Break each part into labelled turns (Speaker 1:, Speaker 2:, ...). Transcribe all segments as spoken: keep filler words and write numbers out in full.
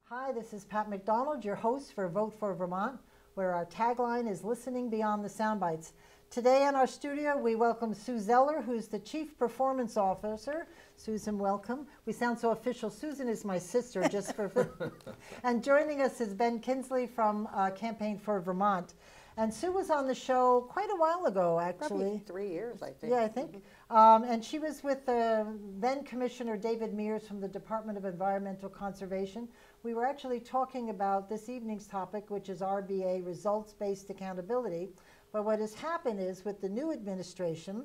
Speaker 1: Hi, this is Pat McDonald, your host for Vote for Vermont, where our tagline is listening beyond the sound bites. Today in our studio, we welcome Sue Zeller, who's the Chief Performance Officer. Susan, welcome. We sound so official. Susan is my sister, just for... And joining us is Ben Kinsley from uh, Campaign for Vermont. And Sue was on the show quite a while ago, actually.
Speaker 2: Probably three years, I think.
Speaker 1: Yeah, I think. Mm-hmm. um, and she was with uh, then Commissioner David Mears from the Department of Environmental Conservation. We were actually talking about this evening's topic, which is R B A, results-based accountability. But what has happened is with the new administration,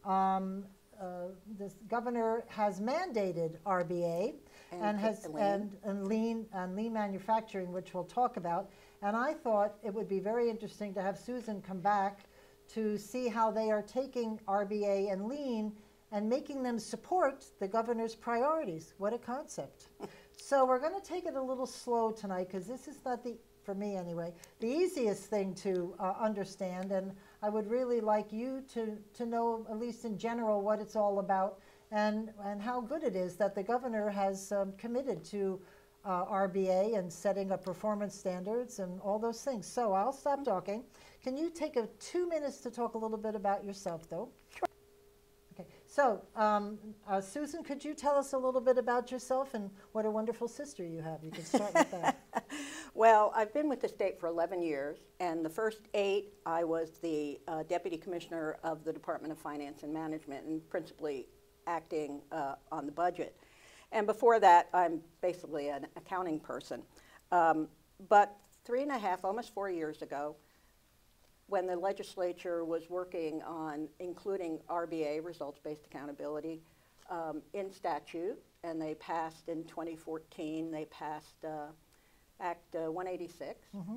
Speaker 1: um, uh, the governor has mandated R B A and, and has lean. And, and lean and lean manufacturing, which we'll talk about. And I thought it would be very interesting to have Susan come back to see how they are taking R B A and lean and making them support the governor's priorities. What a concept. So we're going to take it a little slow tonight because this is not the, for me anyway, the easiest thing to uh, understand. And I would really like you to, to know, at least in general, what it's all about and, and how good it is that the governor has um, committed to uh, R B A and setting up performance standards and all those things. So I'll stop talking. Can you take a two minutes to talk a little bit about yourself, though?
Speaker 2: Sure.
Speaker 1: Okay. So, um, uh, Susan, could you tell us a little bit about yourself and what a wonderful sister you have? You can start with that.
Speaker 2: Well, I've been with the state for eleven years, and the first eight, I was the uh, Deputy Commissioner of the Department of Finance and Management, and principally acting uh, on the budget. And before that, I'm basically an accounting person. Um, but three and a half, almost four years ago, when the legislature was working on including R B A, results-based accountability, um, in statute, and they passed in twenty fourteen, they passed uh, Act uh, one eighty-six. Mm-hmm.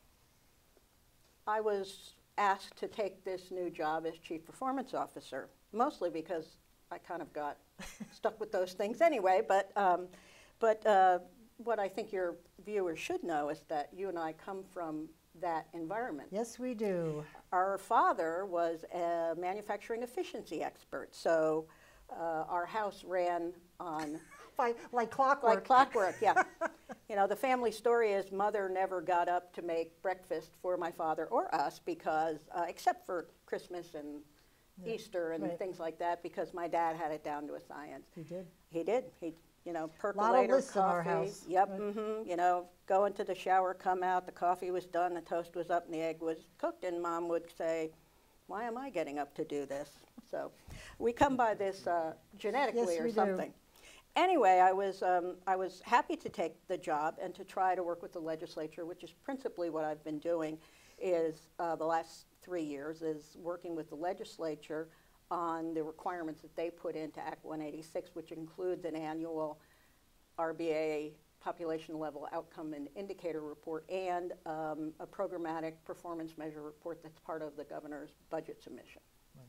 Speaker 2: I was asked to take this new job as Chief Performance Officer, mostly because I kind of got stuck with those things anyway, but, um, but uh, what I think your viewers should know is that you and I come from that environment.
Speaker 1: Yes, we do.
Speaker 2: Our father was a manufacturing efficiency expert, so uh, our house ran on...
Speaker 1: By, like clockwork.
Speaker 2: Like clockwork, yeah. You know, the family story is mother never got up to make breakfast for my father or us because, uh, except for Christmas and yeah. Easter and right. things like that, because my dad had it down to a science.
Speaker 1: He did?
Speaker 2: He did. He, you know, percolator,
Speaker 1: lot of lists
Speaker 2: coffee.
Speaker 1: In our house.
Speaker 2: Yep,
Speaker 1: right.
Speaker 2: mm-hmm. You know, go into the shower, come out, the coffee was done, the toast was up, and the egg was cooked, and Mom would say, why am I getting up to do this? So we come by this uh, genetically
Speaker 1: yes,
Speaker 2: or
Speaker 1: we
Speaker 2: something.
Speaker 1: Do.
Speaker 2: Anyway, I was, um, I was happy to take the job and to try to work with the legislature, which is principally what I've been doing is uh, the last three years is working with the legislature on the requirements that they put into Act one eighty-six, which includes an annual R B A population level outcome and indicator report and um, a programmatic performance measure report that's part of the governor's budget submission.
Speaker 1: Right.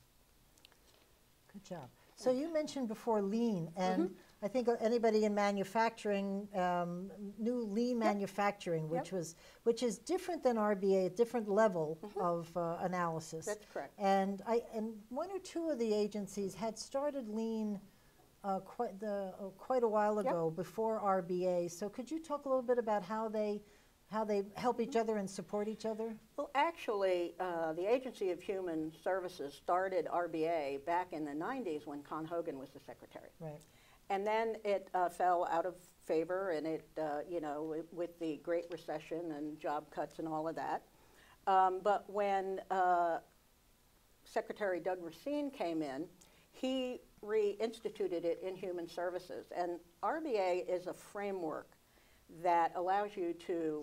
Speaker 1: Good job. So you mentioned before lean, and mm-hmm. I think anybody in manufacturing um, knew lean yep. manufacturing, which yep. was which is different than R B A, a different level mm-hmm. of uh, analysis.
Speaker 2: That's correct.
Speaker 1: And I and one or two of the agencies had started lean uh, quite the uh, quite a while ago yep. before R B A. So could you talk a little bit about how they how they help each other and support each other?
Speaker 2: Well, actually, uh, the Agency of Human Services started R B A back in the nineties when Con Hogan was the secretary.
Speaker 1: Right.
Speaker 2: And then it uh, fell out of favor, and it, uh, you know, it, with the Great Recession and job cuts and all of that. Um, but when uh, Secretary Doug Racine came in, he reinstituted it in Human Services. And R B A is a framework that allows you to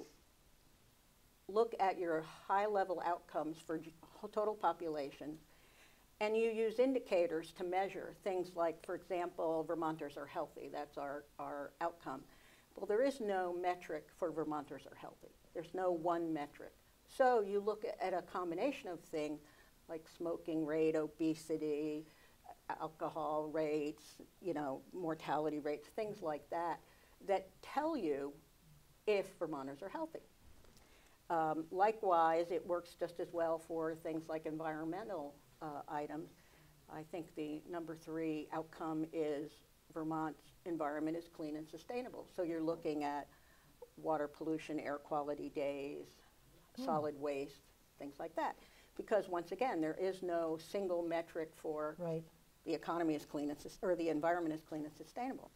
Speaker 2: look at your high-level outcomes for total population, and you use indicators to measure things like, for example, Vermonters are healthy. That's our, our outcome. Well, there is no metric for Vermonters are healthy. There's no one metric. So you look at a combination of things like smoking rate, obesity, alcohol rates, you know, mortality rates, things like that, that tell you if Vermonters are healthy. Um, likewise, it works just as well for things like environmental uh, items. I think the number three outcome is Vermont's environment is clean and sustainable. So you're looking at water pollution, air quality days,
Speaker 1: Hmm.
Speaker 2: solid waste, things like that. Because once again, there is no single metric for
Speaker 1: Right.
Speaker 2: the economy is clean and sus- or the environment is clean and sustainable.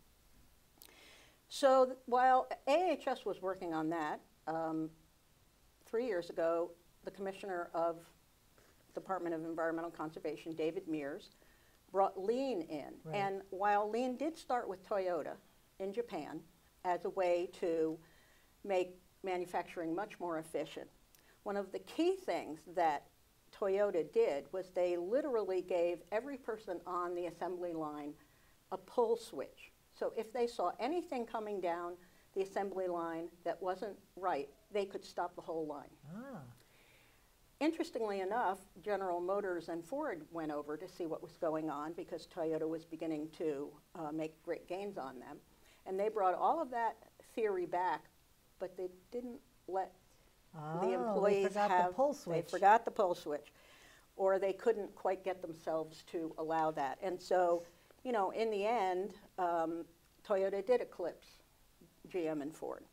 Speaker 2: So th- while A H S was working on that, um, three years ago, the commissioner of Department of Environmental Conservation, David Mears, brought lean in.
Speaker 1: Right.
Speaker 2: And while lean did start with Toyota in Japan as a way to make manufacturing much more efficient, one of the key things that Toyota did was they literally gave every person on the assembly line a pull switch. So if they saw anything coming down the assembly line that wasn't right, they could stop the whole line.
Speaker 1: Ah.
Speaker 2: Interestingly enough, General Motors and Ford went over to see what was going on because Toyota was beginning to uh, make great gains on them. And they brought all of that theory back, but they didn't let
Speaker 1: Oh,
Speaker 2: the
Speaker 1: they
Speaker 2: employees
Speaker 1: forgot
Speaker 2: have,
Speaker 1: the pull
Speaker 2: they
Speaker 1: switch.
Speaker 2: forgot the pull switch, or they couldn't quite get themselves to allow that. And so, you know, in the end, um, Toyota did eclipse G M and Ford.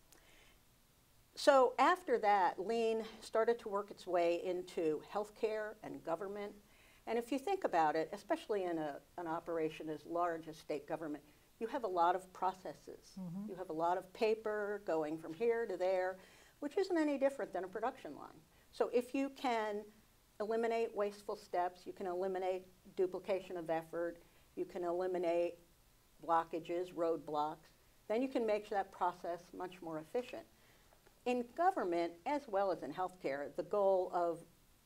Speaker 2: So after that, lean started to work its way into healthcare and government. And if you think about it, especially in a, an operation as large as state government, you have a lot of processes.
Speaker 1: Mhm.
Speaker 2: You have a lot of paper going from here to there, which isn't any different than a production line. So if you can eliminate wasteful steps, you can eliminate duplication of effort, you can eliminate blockages, roadblocks, then you can make that process much more efficient. In government, as well as in healthcare, the goal of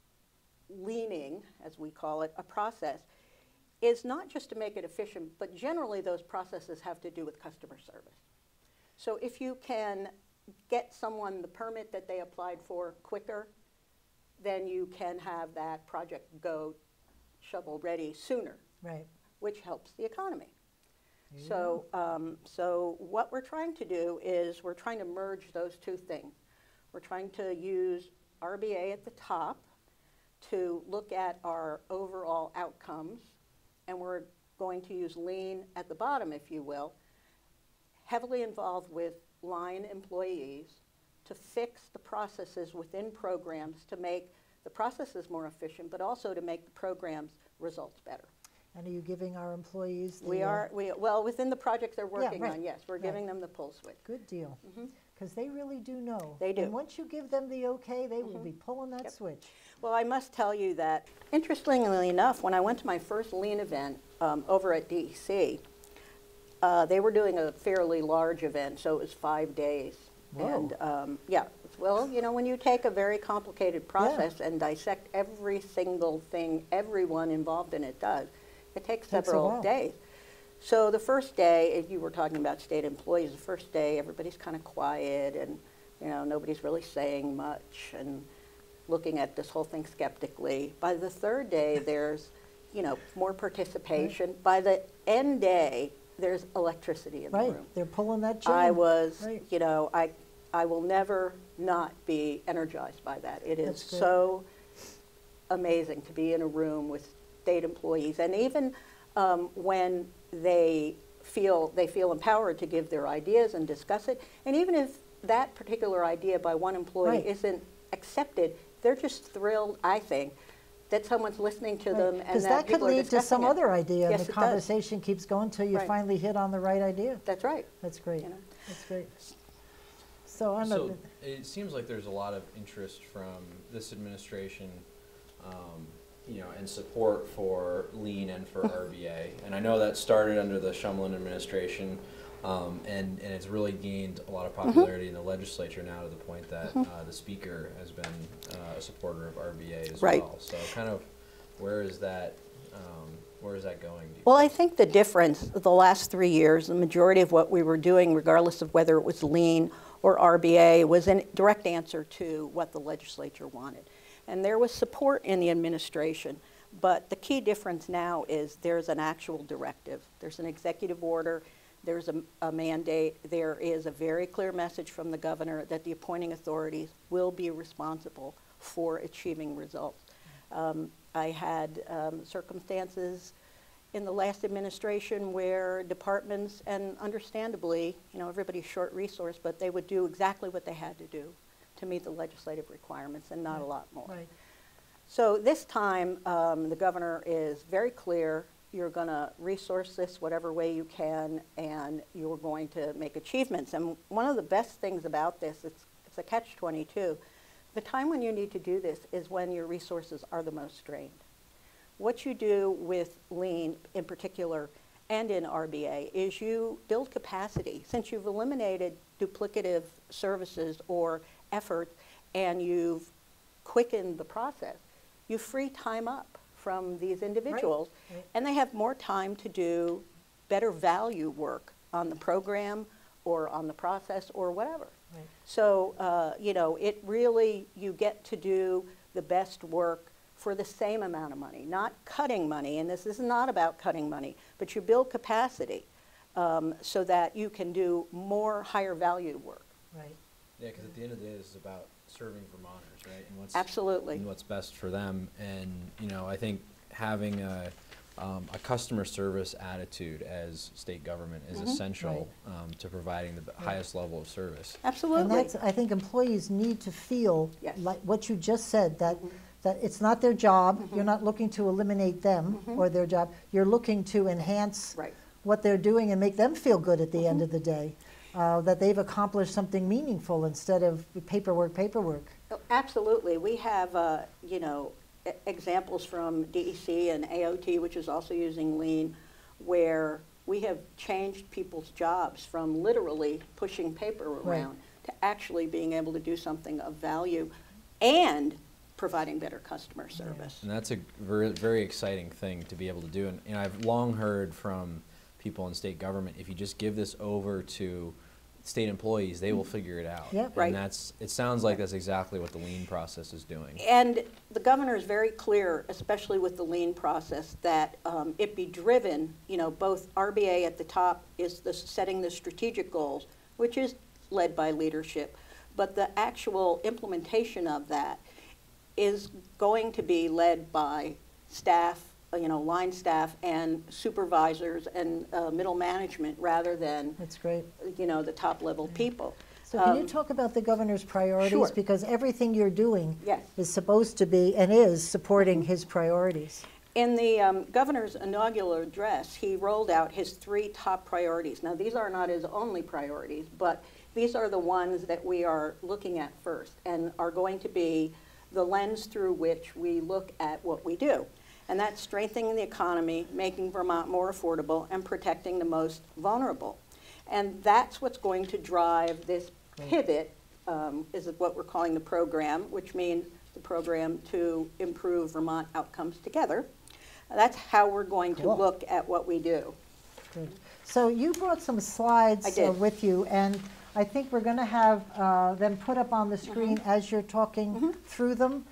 Speaker 2: leaning, as we call it, a process, is not just to make it efficient, but generally those processes have to do with customer service. So if you can get someone the permit that they applied for quicker, then you can have that project go shovel ready sooner,
Speaker 1: Right.
Speaker 2: which helps the economy.
Speaker 1: Yeah.
Speaker 2: So, um, so what we're trying to do is we're trying to merge those two things. We're trying to use R B A at the top to look at our overall outcomes, and we're going to use lean at the bottom, if you will, heavily involved with line employees to fix the processes within programs to make the processes more efficient, but also to make the programs results better.
Speaker 1: And are you giving our employees the...
Speaker 2: We
Speaker 1: uh,
Speaker 2: are, we, well, within the projects they're working
Speaker 1: right,
Speaker 2: on, yes, we're
Speaker 1: right.
Speaker 2: giving them the pull switch.
Speaker 1: Good deal.
Speaker 2: Mhm.
Speaker 1: Because they really do know.
Speaker 2: They do.
Speaker 1: And once you give them the okay, they will
Speaker 2: Mhm.
Speaker 1: be pulling that
Speaker 2: Yep.
Speaker 1: switch.
Speaker 2: Well, I must tell you that, interestingly enough, when I went to my first lean event um, over at D E C, uh, they were doing a fairly large event, so it was five days.
Speaker 1: Whoa.
Speaker 2: And um, yeah, well, you know, when you take a very complicated process and dissect every single thing everyone involved in it does, it takes
Speaker 1: Takes a
Speaker 2: several
Speaker 1: while.
Speaker 2: days. So the first day, if you were talking about state employees, the first day everybody's kind of quiet and, you know, nobody's really saying much and looking at this whole thing skeptically. By the third day, there's, you know, more participation. Right. By the end day, there's electricity in
Speaker 1: Right.
Speaker 2: the room.
Speaker 1: They're pulling that chain.
Speaker 2: I was,
Speaker 1: Right.
Speaker 2: you know, I, I will never not be energized by that. It is
Speaker 1: That's great.
Speaker 2: so amazing to be in a room with state employees, and even um, when they feel they feel empowered to give their ideas and discuss it, and even if that particular idea by one employee
Speaker 1: Right.
Speaker 2: isn't accepted, they're just thrilled, I think, that someone's listening to them and
Speaker 1: Because
Speaker 2: that,
Speaker 1: that could
Speaker 2: people are
Speaker 1: lead to
Speaker 2: discussing
Speaker 1: some
Speaker 2: it.
Speaker 1: other idea,
Speaker 2: Yes,
Speaker 1: and the
Speaker 2: it does.
Speaker 1: conversation keeps going until you
Speaker 2: Right.
Speaker 1: finally hit on the right idea.
Speaker 2: That's right.
Speaker 1: That's great.
Speaker 2: You know.
Speaker 1: That's great. So I'm
Speaker 3: So
Speaker 1: a,
Speaker 3: it seems like there's a lot of interest from this administration, um, you know, and support for lean and for R B A. And I know that started under the Shumlin administration, um, and, and it's really gained a lot of popularity in the legislature now to the point that uh, the speaker has been uh, a supporter of R B A as
Speaker 2: Right.
Speaker 3: well. So kind of where is that, um, where is that going? do you
Speaker 2: Well, I
Speaker 3: think?
Speaker 2: think the difference, the last three years, the majority of what we were doing, regardless of whether it was lean or R B A, was in direct answer to what the legislature wanted. And there was support in the administration, but the key difference now is there's an actual directive. There's an executive order, there's a, a mandate, there is a very clear message from the governor that the appointing authorities will be responsible for achieving results. Um, I had um, circumstances in the last administration where departments, and understandably, you know, everybody's short resource, but they would do exactly what they had to do to meet the legislative requirements and not
Speaker 1: Right.
Speaker 2: a lot more.
Speaker 1: Right.
Speaker 2: So this time, um, the governor is very clear. You're going to resource this whatever way you can, and you're going to make achievements. And one of the best things about this, it's, it's a catch twenty-two. The time when you need to do this is when your resources are the most strained. What you do with lean in particular and in R B A is you build capacity. Since you've eliminated duplicative services or effort and you've quickened the process, you free time up from these individuals,
Speaker 1: Right. Right.
Speaker 2: and they have more time to do better value work on the program or on the process or whatever.
Speaker 1: Right.
Speaker 2: So, uh, you know, it really, you get to do the best work for the same amount of money, not cutting money, and this is not about cutting money, but you build capacity um, so that you can do more higher value work.
Speaker 1: Right.
Speaker 3: Yeah, because at the end of the day, this is about serving Vermonters, right? And what's
Speaker 2: Absolutely.
Speaker 3: And what's best for them. And you know, I think having a um, a customer service attitude as state government is
Speaker 2: Mhm.
Speaker 3: essential um, to providing the b- highest level of service.
Speaker 2: Absolutely.
Speaker 1: And that's, I think employees need to feel
Speaker 2: Yes.
Speaker 1: like what you just said, that, that it's not their job, you're not looking to eliminate them or their job, you're looking to enhance
Speaker 2: Right.
Speaker 1: what they're doing and make them feel good at the end of the day, uh, that they've accomplished something meaningful instead of paperwork, paperwork.
Speaker 2: Oh, absolutely. We have, uh, you know, e- examples from D E C and A O T, which is also using lean, where we have changed people's jobs from literally pushing paper
Speaker 1: Right.
Speaker 2: around to actually being able to do something of value and providing better customer service.
Speaker 3: And that's a very, very exciting thing to be able to do. And you know, I've long heard from people in state government, if you just give this over to state employees, they will figure it out.
Speaker 1: Yep.
Speaker 2: Right.
Speaker 3: And that's, it sounds like that's exactly what the lean process is doing.
Speaker 2: And the governor is very clear, especially with the lean process, that um, it be driven, you know, both R B A at the top is the setting the strategic goals, which is led by leadership, but the actual implementation of that is going to be led by staff, uh, you know, line staff and supervisors and uh, middle management rather than,
Speaker 1: That's great.
Speaker 2: you know, the top level people.
Speaker 1: So can you
Speaker 2: Um,
Speaker 1: talk about the governor's priorities?
Speaker 2: Sure.
Speaker 1: Because everything you're doing
Speaker 2: Yes.
Speaker 1: is supposed to be and is supporting his priorities.
Speaker 2: In the um, governor's inaugural address, he rolled out his three top priorities. Now, these are not his only priorities, but these are the ones that we are looking at first and are going to be the lens through which we look at what we do. And that's strengthening the economy, making Vermont more affordable, and protecting the most vulnerable. And that's what's going to drive this pivot, um, is what we're calling the program, which means the program to improve Vermont outcomes together. That's how we're going to
Speaker 1: Cool.
Speaker 2: look at what we do.
Speaker 1: Good. So you brought some slides
Speaker 2: I did.
Speaker 1: uh, with you, and I think we're going to have uh, them put up on the screen
Speaker 2: Mm-hmm.
Speaker 1: as you're talking through them.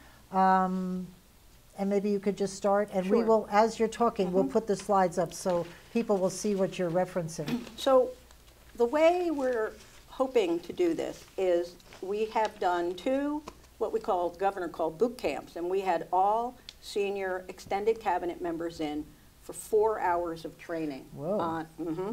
Speaker 1: Um, and maybe you could just start, and we
Speaker 2: Sure.
Speaker 1: will, as you're talking, we'll
Speaker 2: Mhm.
Speaker 1: put the slides up so people will see what you're referencing.
Speaker 2: So the way we're hoping to do this is we have done two, what we call, the governor called boot camps, and we had all senior extended cabinet members in for four hours of training.
Speaker 1: Whoa.
Speaker 2: On, mhm.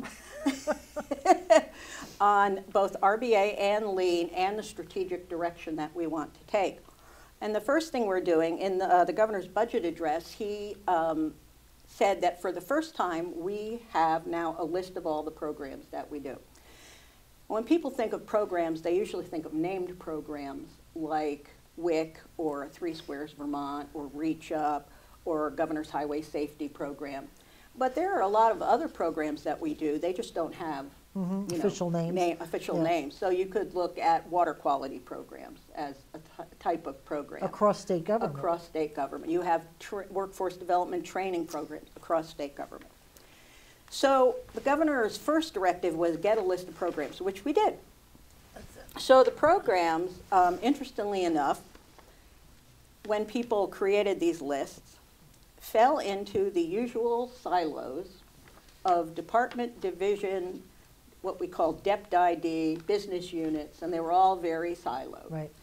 Speaker 2: on both R B A and lean and the strategic direction that we want to take. And the first thing we're doing, in the, uh, the governor's budget address, he um, said that for the first time, we have now a list of all the programs that we do. When people think of programs, they usually think of named programs like W I C or Three Squares Vermont or Reach Up or Governor's Highway Safety Program. But there are a lot of other programs that we do. They just don't have
Speaker 1: Mhm,
Speaker 2: you know,
Speaker 1: official names.
Speaker 2: name- official
Speaker 1: Yeah.
Speaker 2: names. So you could look at water quality programs as a ty- type of program.
Speaker 1: Across state government.
Speaker 2: Across state government. You have tr workforce development training programs across state government. So the governor's first directive was get a list of programs, which we did. So the programs, um, interestingly enough, when people created these lists, fell into the usual silos of department, division, what we call D E P D I D, business units, and they were all very siloed.
Speaker 1: Right.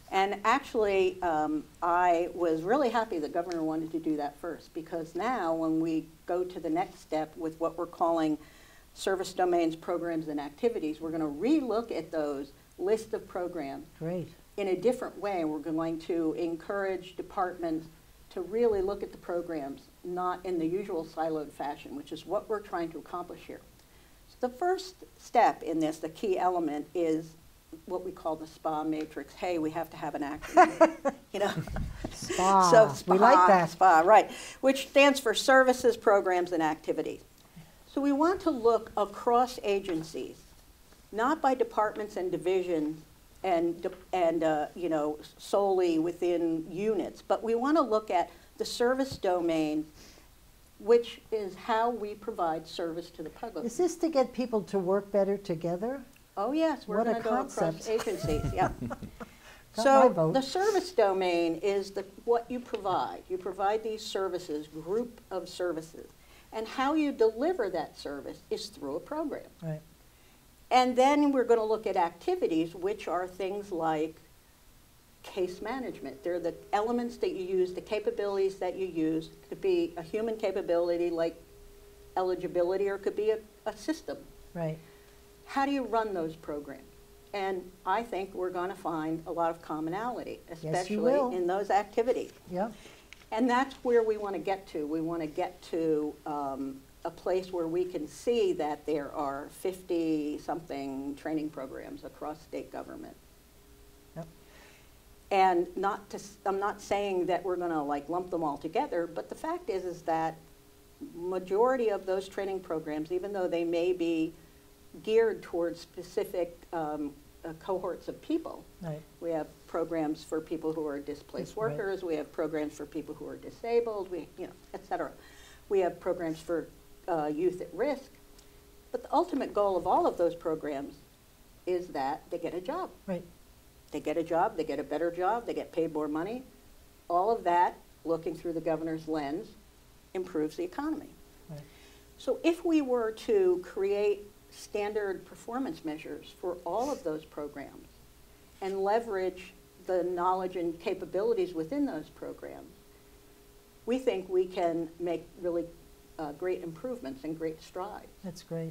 Speaker 2: And actually, um, I was really happy the governor wanted to do that first, because now when we go to the next step with what we're calling service domains, programs, and activities, we're going to relook at those list of programs
Speaker 1: Great.
Speaker 2: in a different way. We're going to encourage departments to really look at the programs, not in the usual siloed fashion, which is what we're trying to accomplish here. So the first step in this, the key element, is what we call the SPA matrix. Hey, we have to have an acronym, you know.
Speaker 1: SPA.
Speaker 2: So SPA,
Speaker 1: We like that.
Speaker 2: SPA, right, which stands for Services, Programs, and Activities. So we want to look across agencies, not by departments and divisions and, and uh, you know, solely within units, but we want to look at the service domain, which is how we provide service to the public.
Speaker 1: Is this to get people to work better together?
Speaker 2: Oh, yes, we're
Speaker 1: What a
Speaker 2: going to go across
Speaker 1: concept.
Speaker 2: agencies, yeah.
Speaker 1: Got my
Speaker 2: So
Speaker 1: vote.
Speaker 2: the service domain is the, what you provide. You provide these services, group of services. And how you deliver that service is through a program.
Speaker 1: Right.
Speaker 2: And then we're going to look at activities, which are things like case management. They're the elements that you use, the capabilities that you use. It could be a human capability like eligibility, or it could be a, a system.
Speaker 1: Right.
Speaker 2: How do you run those programs? And I think we're going to find a lot of commonality,
Speaker 1: Yes, you
Speaker 2: especially
Speaker 1: will.
Speaker 2: in those activities.
Speaker 1: Yep.
Speaker 2: And that's where we want to get to. We want to get to um, a place where we can see that there are fifty-something training programs across state government.
Speaker 1: Yep.
Speaker 2: And not to, s- I'm not saying that we're going to like lump them all together, but the fact is, is that majority of those training programs, even though they may be geared towards specific um, uh, cohorts of people.
Speaker 1: Right.
Speaker 2: We have programs for people who are displaced
Speaker 1: Yes, right.
Speaker 2: workers. We have programs for people who are disabled. We, you know, et cetera. We have programs for uh, youth at risk. But the ultimate goal of all of those programs is that they get a job.
Speaker 1: Right.
Speaker 2: They get a job. They get a better job. They get paid more money. All of that, looking through the governor's lens, improves the economy.
Speaker 1: Right.
Speaker 2: So if we were to create standard performance measures for all of those programs and leverage the knowledge and capabilities within those programs, we think we can make really uh, great improvements and great strides.
Speaker 1: That's great.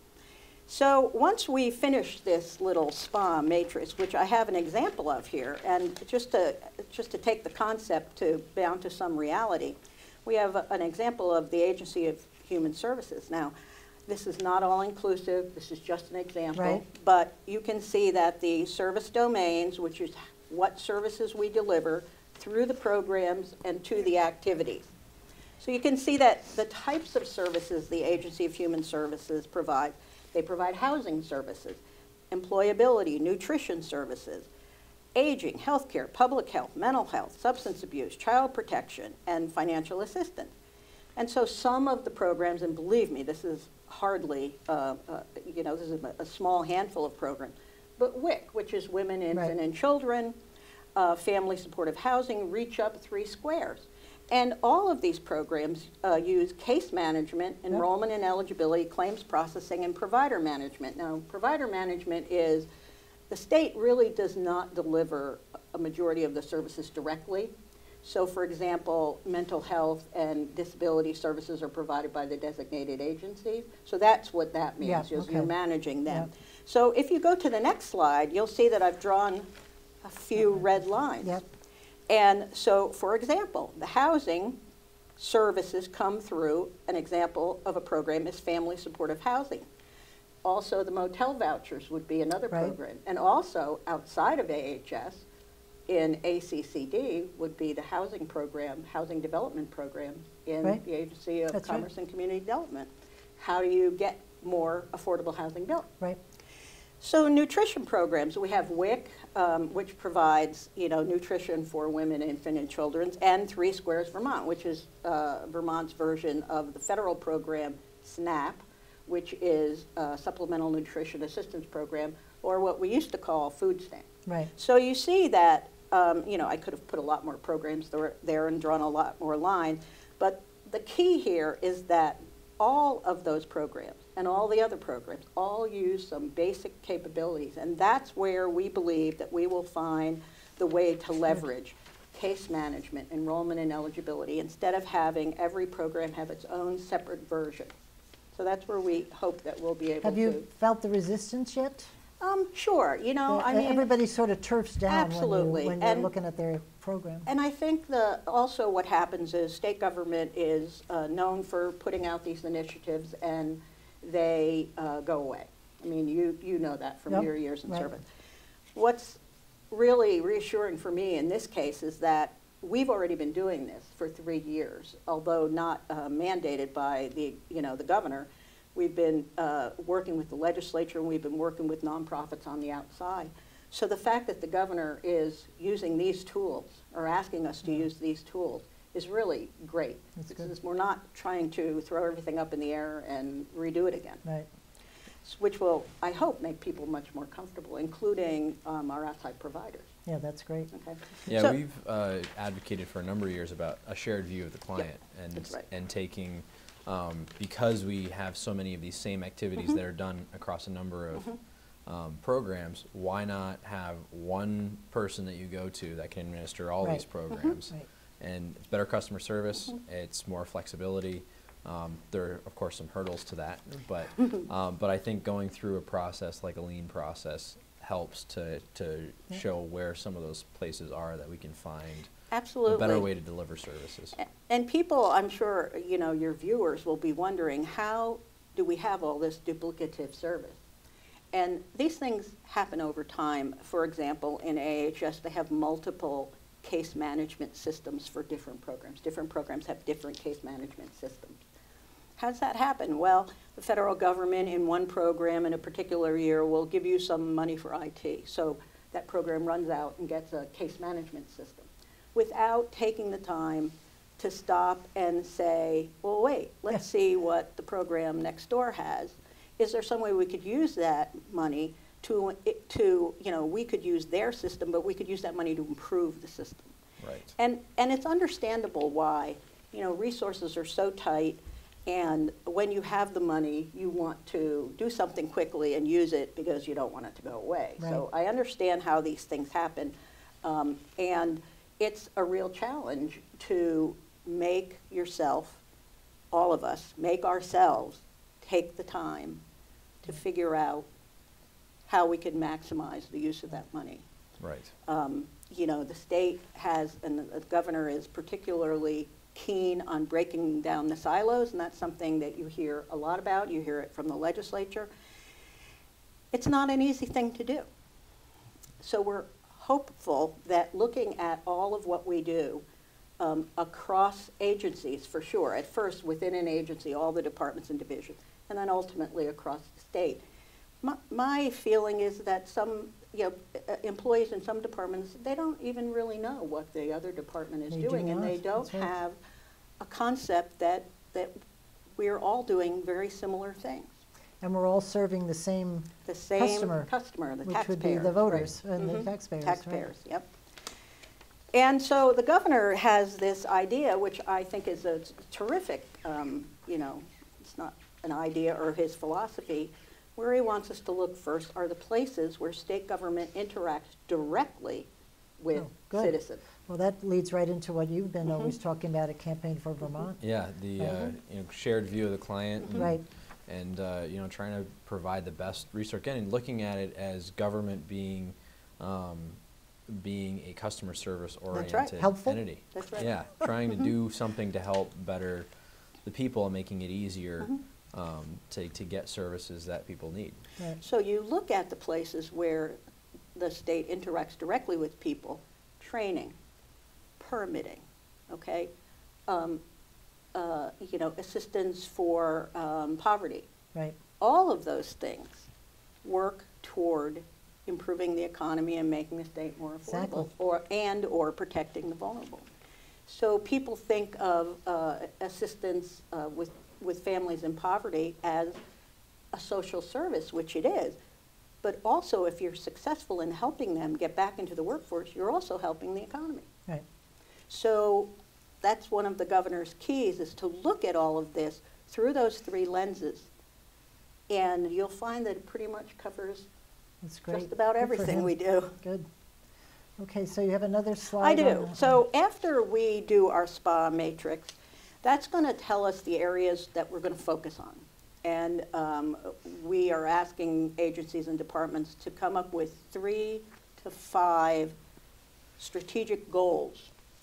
Speaker 2: So once we finish this little SPA matrix, which I have an example of here, and just to, just to take the concept to down to some reality, we have a, an example of the Agency of Human Services. Now, this is not all-inclusive. This is just an example.
Speaker 1: Right.
Speaker 2: But you can see that the service domains, which is what services we deliver through the programs and to the activities. So you can see that the types of services the Agency of Human Services provides. They provide housing services, employability, nutrition services, aging, healthcare, public health, mental health, substance abuse, child protection, and financial assistance. And so some of the programs, and believe me, this is hardly, uh, uh, you know, this is a, a small handful of programs, but W I C, which is Women, Infant,
Speaker 1: Right.
Speaker 2: and Children, uh, Family Supportive Housing, Reach Up Three Squares. And all of these programs uh, use case management,
Speaker 1: Yep.
Speaker 2: enrollment and eligibility, claims processing, and provider management. Now, provider management is, the state really does not deliver a majority of the services directly. So, for example, mental health and disability services are provided by the designated agencies. So that's what that means,
Speaker 1: Yeah,
Speaker 2: is
Speaker 1: okay.
Speaker 2: you're managing them.
Speaker 1: Yep.
Speaker 2: So if you go to the next slide, you'll see that I've drawn a few red lines.
Speaker 1: Yep.
Speaker 2: And so, for example, the housing services come through, an example of a program is family supportive housing. Also, the motel vouchers would be another
Speaker 1: Right.
Speaker 2: program. And also, outside of A H S, in A C C D would be the housing program, housing development program in
Speaker 1: Right.
Speaker 2: the Agency of
Speaker 1: That's right.
Speaker 2: Commerce and Community Development. How do you get more affordable housing built?
Speaker 1: Right.
Speaker 2: So nutrition programs, we have W I C, um, which provides, you know, nutrition for women, infant, and children, and Three Squares Vermont, which is uh, Vermont's version of the federal program SNAP, which is a Supplemental Nutrition Assistance Program, or what we used to call food stamp.
Speaker 1: Right.
Speaker 2: So you see that, um, you know, I could have put a lot more programs there, there and drawn a lot more lines, but the key here is that all of those programs and all the other programs all use some basic capabilities, and that's where we believe that we will find the way to leverage case management, enrollment and eligibility, instead of having every program have its own separate version. So that's where we hope that we'll be able to.
Speaker 1: Have you felt the resistance yet?
Speaker 2: Um, sure, you know,
Speaker 1: Yeah,
Speaker 2: I mean.
Speaker 1: everybody sort of turfs down
Speaker 2: Absolutely.
Speaker 1: when, you, when
Speaker 2: And-
Speaker 1: you're looking at their program.
Speaker 2: And I think the, also what happens is state government is uh, known for putting out these initiatives and they uh, go away. I mean, you, you know that from
Speaker 1: Yep,
Speaker 2: your years in
Speaker 1: right.
Speaker 2: service. What's really reassuring for me in this case is that we've already been doing this for three years, although not uh, mandated by the, you know, the governor. We've been uh, working with the legislature and we've been working with nonprofits on the outside. So the fact that the governor is using these tools or asking us to use these tools is really great.
Speaker 1: That's
Speaker 2: It's
Speaker 1: good.
Speaker 2: just we're not trying to throw everything up in the air and redo it again,
Speaker 1: Right.
Speaker 2: s- which will, I hope, make people much more comfortable, including um, our outside providers.
Speaker 1: Yeah, that's great.
Speaker 2: Okay.
Speaker 3: Yeah,
Speaker 2: So-
Speaker 3: we've uh, advocated for a number of years about a shared view of the client and
Speaker 2: that's right.
Speaker 3: and taking, um, because we have so many of these same activities
Speaker 2: Mhm.
Speaker 3: that are done across a number of
Speaker 2: Mhm.
Speaker 3: um, programs, why not have one person that you go to that can administer all
Speaker 1: Right.
Speaker 3: these programs?
Speaker 1: Right.
Speaker 3: And it's better customer service,
Speaker 2: Mhm.
Speaker 3: it's more flexibility. Um, there are, of course, some hurdles to that, but, um, but I think going through a process like a lean process helps to, to
Speaker 1: Yeah.
Speaker 3: show where some of those places are that we can find
Speaker 2: Absolutely.
Speaker 3: a better way to deliver services.
Speaker 2: A- And people, I'm sure, you know, your viewers will be wondering, how do we have all this duplicative service? And these things happen over time. For example, in A H S, they have multiple case management systems for different programs. Different programs have different case management systems. How does that happen? Well, the federal government in one program in a particular year will give you some money for I T. So that program runs out and gets a case management system without taking the time to stop and say, well, wait, let's
Speaker 1: Yeah.
Speaker 2: see what the program next door has. Is there some way we could use that money to, it- to, you know, we could use their system, but we could use that money to improve the system.
Speaker 3: Right.
Speaker 2: And, and it's understandable why, you know, resources are so tight, and when you have the money, you want to do something quickly and use it because you don't want it to go away. So I understand how these things happen, um, and it's a real challenge to make yourself, all of us, make ourselves take the time to figure out how we can maximize the use of that money.
Speaker 3: Right.
Speaker 2: Um, you know, the state has, and the governor is particularly keen on breaking down the silos, and that's something that you hear a lot about. You hear it from the legislature. It's not an easy thing to do. So we're hopeful that looking at all of what we do um, across agencies, for sure, at first within an agency, all the departments and divisions, and then ultimately across the state. My, my feeling is that some, you know, uh, employees in some departments, they don't even really know what the other department is
Speaker 1: They do
Speaker 2: doing, and they
Speaker 1: not.
Speaker 2: don't
Speaker 1: That's right.
Speaker 2: have a concept that, that we're all doing very similar things.
Speaker 1: And we're all serving the same,
Speaker 2: The same
Speaker 1: Customer,
Speaker 2: customer, the
Speaker 1: which
Speaker 2: taxpayer.
Speaker 1: would be the voters
Speaker 2: right.
Speaker 1: and the
Speaker 2: Mhm.
Speaker 1: taxpayers, right.
Speaker 2: Taxpayers, yep. And so the governor has this idea, which I think is a terrific, um, you know, it's not an idea or his philosophy, where he wants us to look first are the places where state government interacts directly with
Speaker 1: Oh, good.
Speaker 2: citizens.
Speaker 1: well, that leads right into what you've been
Speaker 2: Mhm.
Speaker 1: always talking about at Campaign for Vermont.
Speaker 3: Yeah, the uh,
Speaker 2: Mhm.
Speaker 3: you know, shared view of the client. and-
Speaker 1: Right.
Speaker 3: And, uh, you know, trying to provide the best resource, again, and looking at it as government being, um, being a customer service oriented
Speaker 1: Helpful.
Speaker 3: entity.
Speaker 2: That's right.
Speaker 3: Yeah, trying to do something to help better the people and making it easier
Speaker 2: Mhm.
Speaker 3: um, to, to get services that people need.
Speaker 1: Right.
Speaker 2: So you look at the places where the state interacts directly with people, training, permitting, okay? Um, uh, you know, assistance for um, poverty.
Speaker 1: Right.
Speaker 2: All of those things work toward improving the economy and making the state more affordable,
Speaker 1: Exactly.
Speaker 2: or, and or protecting the vulnerable. So people think of uh, assistance uh, with, with families in poverty as a social service, which it is. But also, if you're successful in helping them get back into the workforce, you're also helping the economy.
Speaker 1: Right.
Speaker 2: So that's one of the governor's keys, is to look at all of this through those three lenses. And you'll find that it pretty much covers
Speaker 1: That's great.
Speaker 2: just about
Speaker 1: Good for
Speaker 2: everything
Speaker 1: him.
Speaker 2: we do.
Speaker 1: Good. Okay, so you have another slide?
Speaker 2: I
Speaker 1: on
Speaker 2: do.
Speaker 1: that.
Speaker 2: So after we do our SPA matrix, that's going to tell us the areas that we're going to focus on. And um, we are asking agencies and departments to come up with three to five strategic goals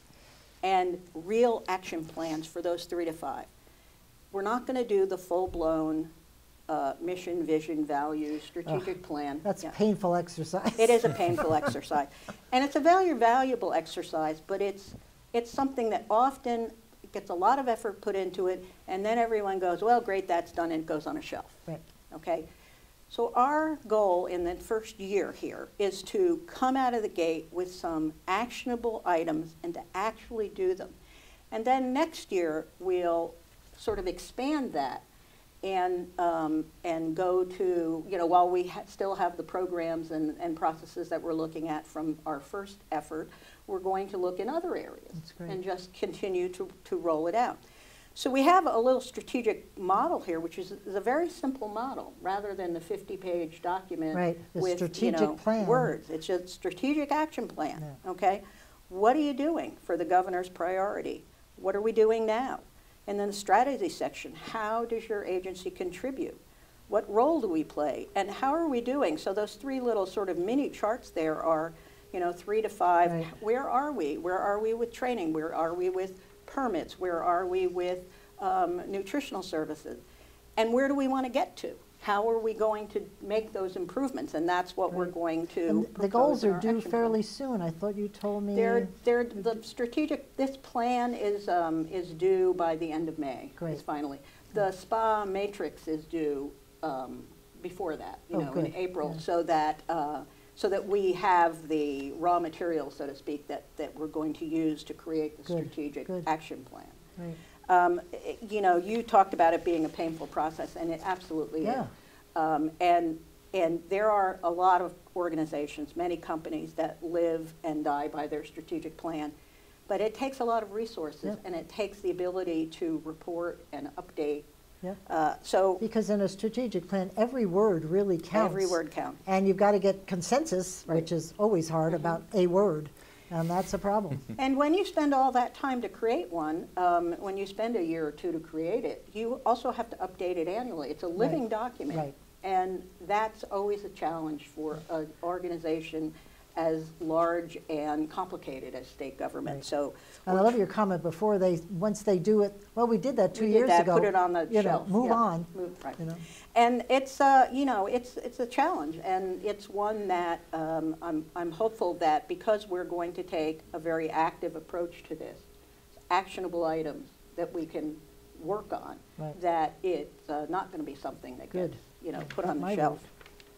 Speaker 2: and real action plans for those three to five. We're not going to do the full-blown uh, mission, vision, values, strategic
Speaker 1: Ugh,
Speaker 2: plan.
Speaker 1: That's
Speaker 2: Yeah.
Speaker 1: painful exercise.
Speaker 2: It is a painful exercise. And it's a very valuable exercise, but it's, it's something that often gets a lot of effort put into it, and then everyone goes, well, great, that's done, and it goes on a shelf.
Speaker 1: Right.
Speaker 2: Okay? So our goal in the first year here is to come out of the gate with some actionable items and to actually do them. And then next year, we'll sort of expand that and, um, and go to, you know, while we ha still have the programs and, and processes that we're looking at from our first effort, we're going to look in other areas
Speaker 1: That's great.
Speaker 2: and just continue to, to roll it out. So we have a little strategic model here, which is, is a very simple model, rather than the fifty-page document
Speaker 1: Right, the
Speaker 2: with,
Speaker 1: strategic
Speaker 2: you know,
Speaker 1: plan.
Speaker 2: words. It's a strategic action plan,
Speaker 1: Yeah.
Speaker 2: okay? What are you doing for the governor's priority? What are we doing now? And then the strategy section, how does your agency contribute? What role do we play? And how are we doing? So those three little sort of mini charts there are, you know, three to five.
Speaker 1: Right.
Speaker 2: Where are we? Where are we with training? Where are we with permits? Where are we with um, nutritional services? And where do we want to get to? How are we going to make those improvements? And that's what we're
Speaker 1: Right.
Speaker 2: going to
Speaker 1: And the
Speaker 2: propose
Speaker 1: goals
Speaker 2: in
Speaker 1: are
Speaker 2: our
Speaker 1: due
Speaker 2: action plan.
Speaker 1: fairly soon. I thought you told me.
Speaker 2: They're, they're, the strategic, this plan is, um, is due by the end of May.
Speaker 1: Great.
Speaker 2: Is finally. The SPA matrix is due um, before that, you
Speaker 1: Oh,
Speaker 2: know, in
Speaker 1: good.
Speaker 2: April,
Speaker 1: Yeah.
Speaker 2: so that, uh, so that we have the raw material, so to speak, that, that we're going to use to create the
Speaker 1: Good,
Speaker 2: strategic
Speaker 1: good.
Speaker 2: action plan.
Speaker 1: Right.
Speaker 2: Um, i- you know, you talked about it being a painful process, and it absolutely
Speaker 1: Yeah.
Speaker 2: is. Um, and, and there are a lot of organizations, many companies that live and die by their strategic plan, but it takes a lot of resources,
Speaker 1: Yep.
Speaker 2: and it takes the ability to report and update.
Speaker 1: Yep.
Speaker 2: Uh, so
Speaker 1: Because in a strategic plan, every word really counts.
Speaker 2: every word counts.
Speaker 1: And you've got to get consensus,
Speaker 2: Right.
Speaker 1: which is always hard,
Speaker 2: Mm-hmm.
Speaker 1: about a word, and that's a problem.
Speaker 2: And when you spend all that time to create one, um, when you spend a year or two to create it, you also have to update it annually. It's a living
Speaker 1: Right.
Speaker 2: document.
Speaker 1: Right.
Speaker 2: And that's always a challenge for an organization as large and complicated as state government.
Speaker 1: Right.
Speaker 2: So
Speaker 1: And I love your comment before they, once they do it, well, we did that two
Speaker 2: we did
Speaker 1: years
Speaker 2: that,
Speaker 1: ago.
Speaker 2: put it on the
Speaker 1: You know,
Speaker 2: shelf.
Speaker 1: move
Speaker 2: yeah.
Speaker 1: on,
Speaker 2: Move, right.
Speaker 1: you know.
Speaker 2: And it's, uh, you know, it's, it's a challenge, and it's one that um, I'm, I'm hopeful that because we're going to take a very active approach to this, actionable items that we can work on,
Speaker 1: Right.
Speaker 2: that it's uh, not going to be something that
Speaker 1: Good.
Speaker 2: gets, you know,
Speaker 1: Yeah,
Speaker 2: put
Speaker 1: got
Speaker 2: on the
Speaker 1: my
Speaker 2: shelf.
Speaker 1: vote.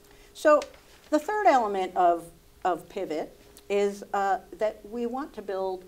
Speaker 2: So the third element of, of Pivot is uh, that we want to build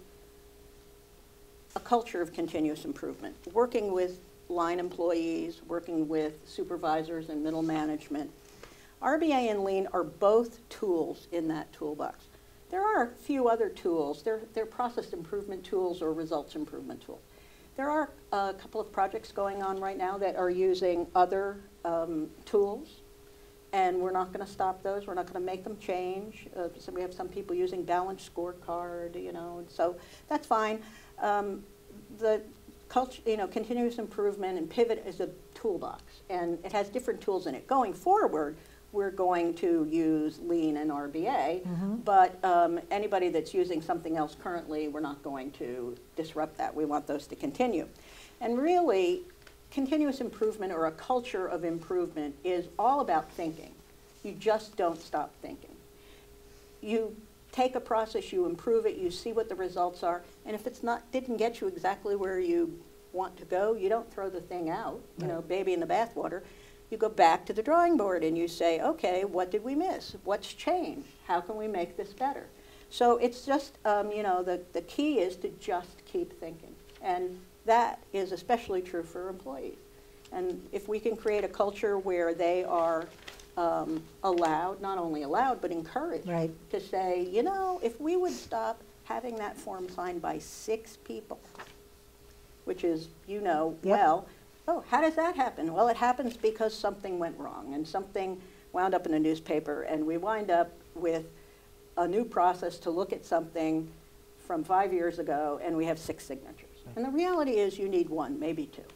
Speaker 2: a culture of continuous improvement, working with line employees, working with supervisors and middle management. R B A and Lean are both tools in that toolbox. There are a few other tools. They're, they're process improvement tools or results improvement tools. There are a couple of projects going on right now that are using other um, tools, and we're not going to stop those. We're not going to make them change. Uh, so we have some people using balanced scorecard, you know, and so that's fine. Um, the culture, you know, continuous improvement and Pivot is a toolbox, and it has different tools in it. Going forward, we're going to use Lean and R B A,
Speaker 1: Mm-hmm.
Speaker 2: but um, anybody that's using something else currently, we're not going to disrupt that. We want those to continue. And really, continuous improvement or a culture of improvement is all about thinking. You just don't stop thinking. You take a process, you improve it, you see what the results are, and if it's not, didn't get you exactly where you want to go, you don't throw the thing out, you know, baby in the bathwater. You go back to the drawing board and you say, okay, what did we miss? What's changed? How can we make this better? So it's just, um, you know, the, the key is to just keep thinking. And that is especially true for employees. And if we can create a culture where they are um, allowed, not only allowed, but encouraged
Speaker 1: Right.
Speaker 2: to say, you know, if we would stop having that form signed by six people, which is, you know,
Speaker 1: Yep.
Speaker 2: well, oh, how does that happen? Well, it happens because something went wrong and something wound up in a newspaper, and we wind up with a new process to look at something from five years ago, and we have six signatures. And the reality is you need one, maybe two.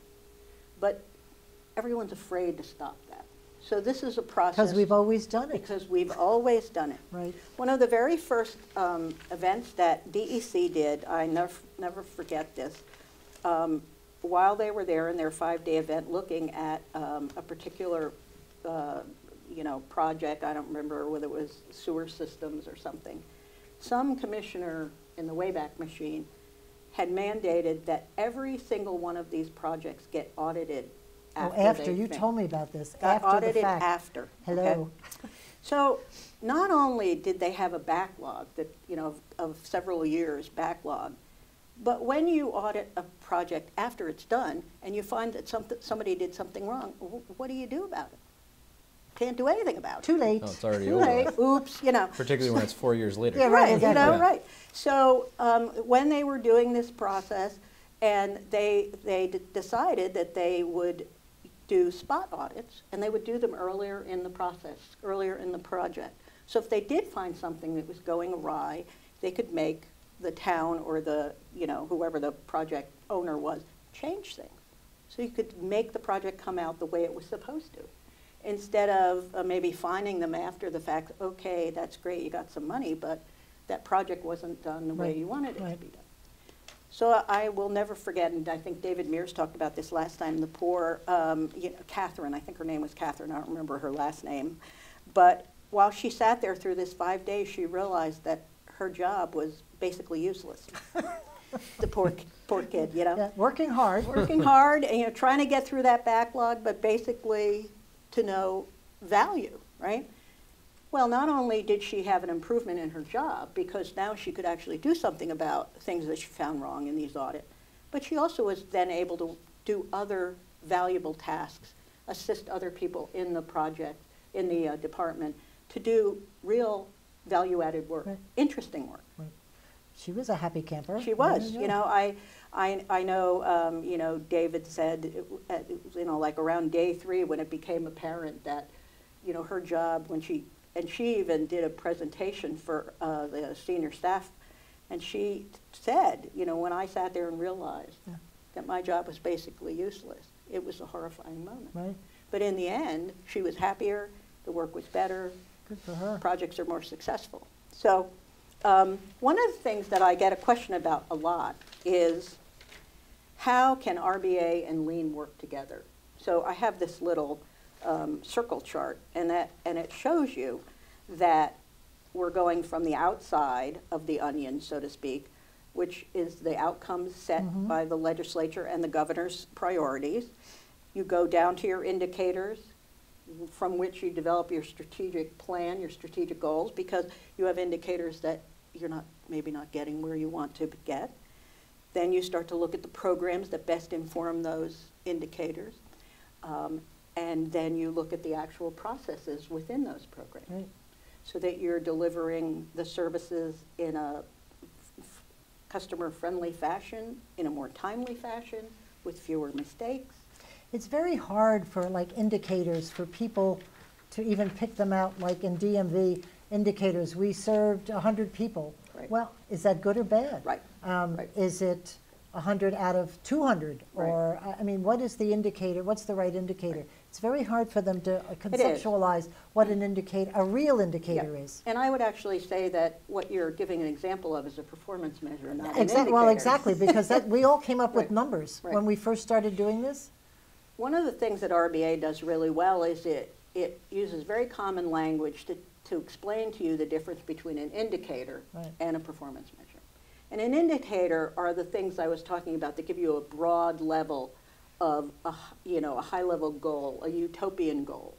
Speaker 2: But everyone's afraid to stop that. So this is a process.
Speaker 1: Because we've always done it.
Speaker 2: Because we've always done it.
Speaker 1: Right.
Speaker 2: One of the very first um, events that D E C did, I never, never forget this, um, while they were there in their five-day event looking at um, a particular uh, you know, project, I don't remember whether it was sewer systems or something, some commissioner in the Wayback Machine had mandated that every single one of these projects get audited after.
Speaker 1: Oh, after,
Speaker 2: they've
Speaker 1: you
Speaker 2: been-
Speaker 1: told me about this,
Speaker 2: got
Speaker 1: after the
Speaker 2: audited
Speaker 1: fact.
Speaker 2: after. okay?
Speaker 1: Hello.
Speaker 2: So not only did they have a backlog that, you know, of, of several years backlog, but when you audit a project after it's done and you find that something, somebody did something wrong, wh- what do you do about it? Can't do anything about it.
Speaker 1: Too late.
Speaker 3: Oh, it's already
Speaker 2: Too
Speaker 3: over.
Speaker 2: late, oops, you know.
Speaker 3: Particularly when it's four years later.
Speaker 1: Yeah, right,
Speaker 2: Right, you
Speaker 1: exactly.
Speaker 2: know,
Speaker 3: Yeah.
Speaker 2: right. So um, when they were doing this process, and they, they d- decided that they would do spot audits, and they would do them earlier in the process, earlier in the project. So if they did find something that was going awry, they could make the town or the, you know, whoever the project owner was, change things. So you could make the project come out the way it was supposed to. Instead of uh, maybe finding them after the fact, okay, that's great, you got some money, but that project wasn't done the way
Speaker 1: Right,
Speaker 2: you wanted it
Speaker 1: right.
Speaker 2: to be done. So I will never forget, and I think David Mears talked about this last time, the poor, um, you know, Catherine, I think her name was Catherine, I don't remember her last name. But while she sat there through this five days, she realized that her job was basically useless. The poor, poor kid, you know?
Speaker 1: Yeah, working hard.
Speaker 2: Working hard and, you know, trying to get through that backlog, but basically to no value, right? Well, not only did she have an improvement in her job, because now she could actually do something about things that she found wrong in these audits, but she also was then able to do other valuable tasks, assist other people in the project, in the uh, department, to do real value-added work,
Speaker 1: Right.
Speaker 2: interesting work.
Speaker 1: She was a happy camper.
Speaker 2: She was,
Speaker 1: Yeah,
Speaker 2: you
Speaker 1: yeah.
Speaker 2: know, I, I, I know, um, you know, David said, uh, you know, like around day three when it became apparent that, you know, her job when she, and she even did a presentation for uh, the senior staff, and she said, you know, when I sat there and realized
Speaker 1: Yeah.
Speaker 2: that my job was basically useless, it was a horrifying moment.
Speaker 1: Right,
Speaker 2: But in the end, she was happier, the work was better,
Speaker 1: good for her.
Speaker 2: projects are more successful. So um, one of the things that I get a question about a lot is how can R B A and lean work together? So I have this little um, circle chart, and that and it shows you that we're going from the outside of the onion, so to speak, which is the outcomes set
Speaker 1: Mhm.
Speaker 2: by the legislature and the governor's priorities. You go down to your indicators, from which you develop your strategic plan, your strategic goals, because you have indicators that you're not, maybe not getting where you want to get. Then you start to look at the programs that best inform those indicators. Um, and then you look at the actual processes within those programs.
Speaker 1: Right.
Speaker 2: So that you're delivering the services in a f- customer-friendly fashion, in a more timely fashion, with fewer mistakes.
Speaker 1: It's very hard for like indicators for people to even pick them out, like in D M V indicators, we served one hundred people.
Speaker 2: Right.
Speaker 1: Well, is that good or bad?
Speaker 2: Right,
Speaker 1: Um,
Speaker 2: right.
Speaker 1: Is it one hundred out of two hundred?
Speaker 2: Right.
Speaker 1: Or, I- I mean, what is the indicator, what's the right indicator? It's very hard for them to uh,
Speaker 2: It is.
Speaker 1: conceptualize what an indicator, a real indicator is.
Speaker 2: And I would actually say that what you're giving an example of is a performance measure, not an
Speaker 1: Exactly. Well,
Speaker 2: indicator.
Speaker 1: exactly, because that, we all came up with
Speaker 2: Right.
Speaker 1: numbers
Speaker 2: Right.
Speaker 1: when we first started doing this.
Speaker 2: One of the things that R B A does really well is it, it uses very common language to, to explain to you the difference between an indicator
Speaker 1: Right.
Speaker 2: and a performance measure. And an indicator are the things I was talking about that give you a broad level of, a, h- you know, a high-level goal, a utopian goal.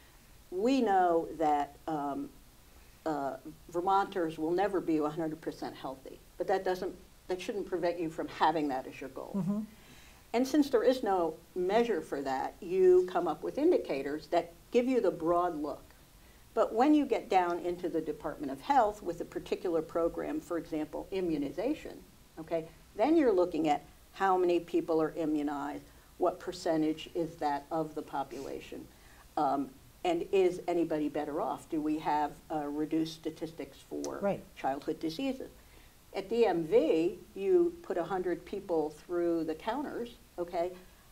Speaker 2: We know that um, uh, Vermonters will never be one hundred percent healthy, but that doesn't, that shouldn't prevent you from having that as your goal.
Speaker 1: Mhm.
Speaker 2: And since there is no measure for that, you come up with indicators that give you the broad look. But when you get down into the Department of Health with a particular program, for example, immunization, okay, then you're looking at how many people are immunized, what percentage is that of the population. Um, and is anybody better off? Do we have uh, reduced statistics for
Speaker 1: Right.
Speaker 2: childhood diseases? At D M V, you put one hundred people through the counters, okay?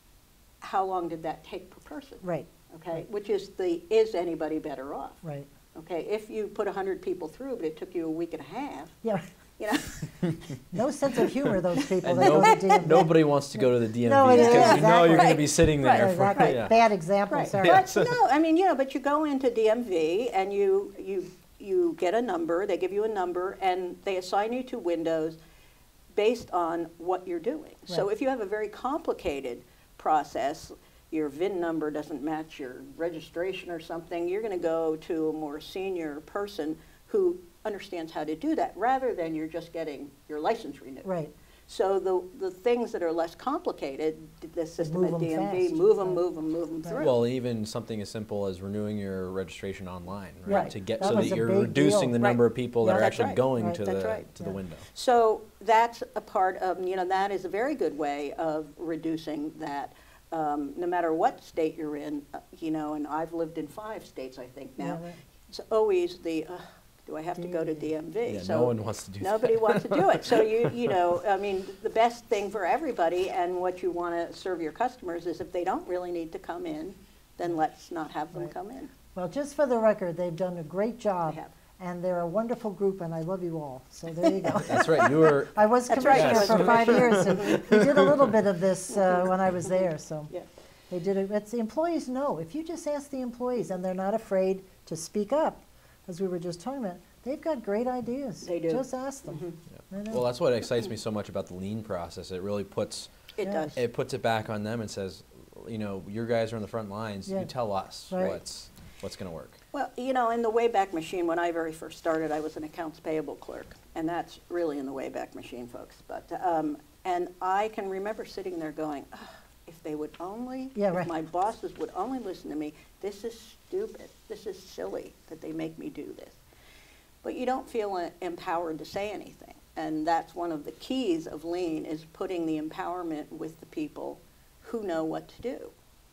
Speaker 2: How long did that take per person?
Speaker 1: Right.
Speaker 2: Okay,
Speaker 1: Right.
Speaker 2: which is the, is anybody better off?
Speaker 1: Right.
Speaker 2: Okay, if you put one hundred people through, but it took you a week and a half,
Speaker 1: Yeah.
Speaker 2: you know,
Speaker 1: No sense of humor, those people
Speaker 3: And
Speaker 1: that
Speaker 3: no,
Speaker 1: go to D M V.
Speaker 3: nobody wants to go to the D M V
Speaker 1: Nobody-
Speaker 3: because
Speaker 1: yeah,
Speaker 3: you know you're going to
Speaker 1: exactly.
Speaker 3: be sitting
Speaker 2: Right,
Speaker 3: there
Speaker 1: Exactly.
Speaker 3: for yeah.
Speaker 1: Bad example,
Speaker 2: right.
Speaker 1: sorry.
Speaker 2: But no, I mean, you know, but you go into D M V and you, you, you get a number, they give you a number, and they assign you to windows based on what you're doing. So
Speaker 1: Right.
Speaker 2: if you have a very complicated process, your V I N number doesn't match your registration or something, you're going to go to a more senior person who understands how to do that, rather than you're just getting your license renewed.
Speaker 1: Right.
Speaker 2: So the, the things that are less complicated, the system
Speaker 1: Move
Speaker 2: at
Speaker 1: 'em
Speaker 2: D M V,
Speaker 1: fast,
Speaker 2: move them,
Speaker 1: right.
Speaker 2: move them, move them
Speaker 1: Right.
Speaker 2: through.
Speaker 3: Well, even something as simple as renewing your registration online, right?
Speaker 1: Right.
Speaker 3: To get
Speaker 1: That
Speaker 3: so
Speaker 1: was
Speaker 3: that
Speaker 1: a
Speaker 3: you're
Speaker 1: big
Speaker 3: reducing
Speaker 1: deal.
Speaker 3: the number
Speaker 2: Right.
Speaker 3: of people
Speaker 1: Yeah,
Speaker 3: that are
Speaker 2: that's
Speaker 3: actually
Speaker 2: right.
Speaker 3: going
Speaker 1: Right.
Speaker 3: to
Speaker 2: That's
Speaker 3: the
Speaker 2: right.
Speaker 3: to the
Speaker 1: Yeah.
Speaker 3: window.
Speaker 2: So that's a part of, you know, that is a very good way of reducing that. Um, no matter what state you're in, uh, you know, and I've lived in five states, I think now.
Speaker 1: Yeah, right.
Speaker 2: It's always the, uh, do I have to go to D M V?
Speaker 3: Yeah,
Speaker 2: So
Speaker 3: no one wants to do that.
Speaker 2: Nobody wants to do it. So you, you know, I mean, the best thing for everybody and what you want to serve your customers is if they don't really need to come in, then let's not have them
Speaker 1: Right.
Speaker 2: come in.
Speaker 1: Well, just for the record, they've done a great job.
Speaker 2: They have.
Speaker 1: And they're a wonderful group, and I love you all. So there you go.
Speaker 3: That's right. You were
Speaker 1: I was
Speaker 2: That's right,
Speaker 1: commissioner
Speaker 3: you
Speaker 1: for
Speaker 3: was
Speaker 1: five years, and we did a little bit of this uh, when I was there, so.
Speaker 2: Yeah.
Speaker 1: They did it, it's, the employees know, if you just ask the employees, and they're not afraid to speak up, as we were just talking about, they've got great ideas.
Speaker 2: They do.
Speaker 1: Just ask them. I know.
Speaker 3: well. That's what excites me so much about the lean process. It really puts
Speaker 2: It
Speaker 1: Yeah.
Speaker 2: does.
Speaker 3: it puts it back on them and says, you know, your guys are on the front lines.
Speaker 1: Yeah.
Speaker 3: You tell us
Speaker 1: Right.
Speaker 3: what's what's going to work.
Speaker 2: Well, you know, in the Wayback Machine, when I very first started, I was an accounts payable clerk, and that's really in the Wayback Machine, folks. But um, and I can remember sitting there going, "Ugh, if they would only,
Speaker 1: Yeah,
Speaker 2: if
Speaker 1: right.
Speaker 2: my bosses would only listen to me. This is stupid. This is silly that they make me do this." But you don't feel uh, empowered to say anything, and that's one of the keys of lean, is putting the empowerment with the people who know what to do.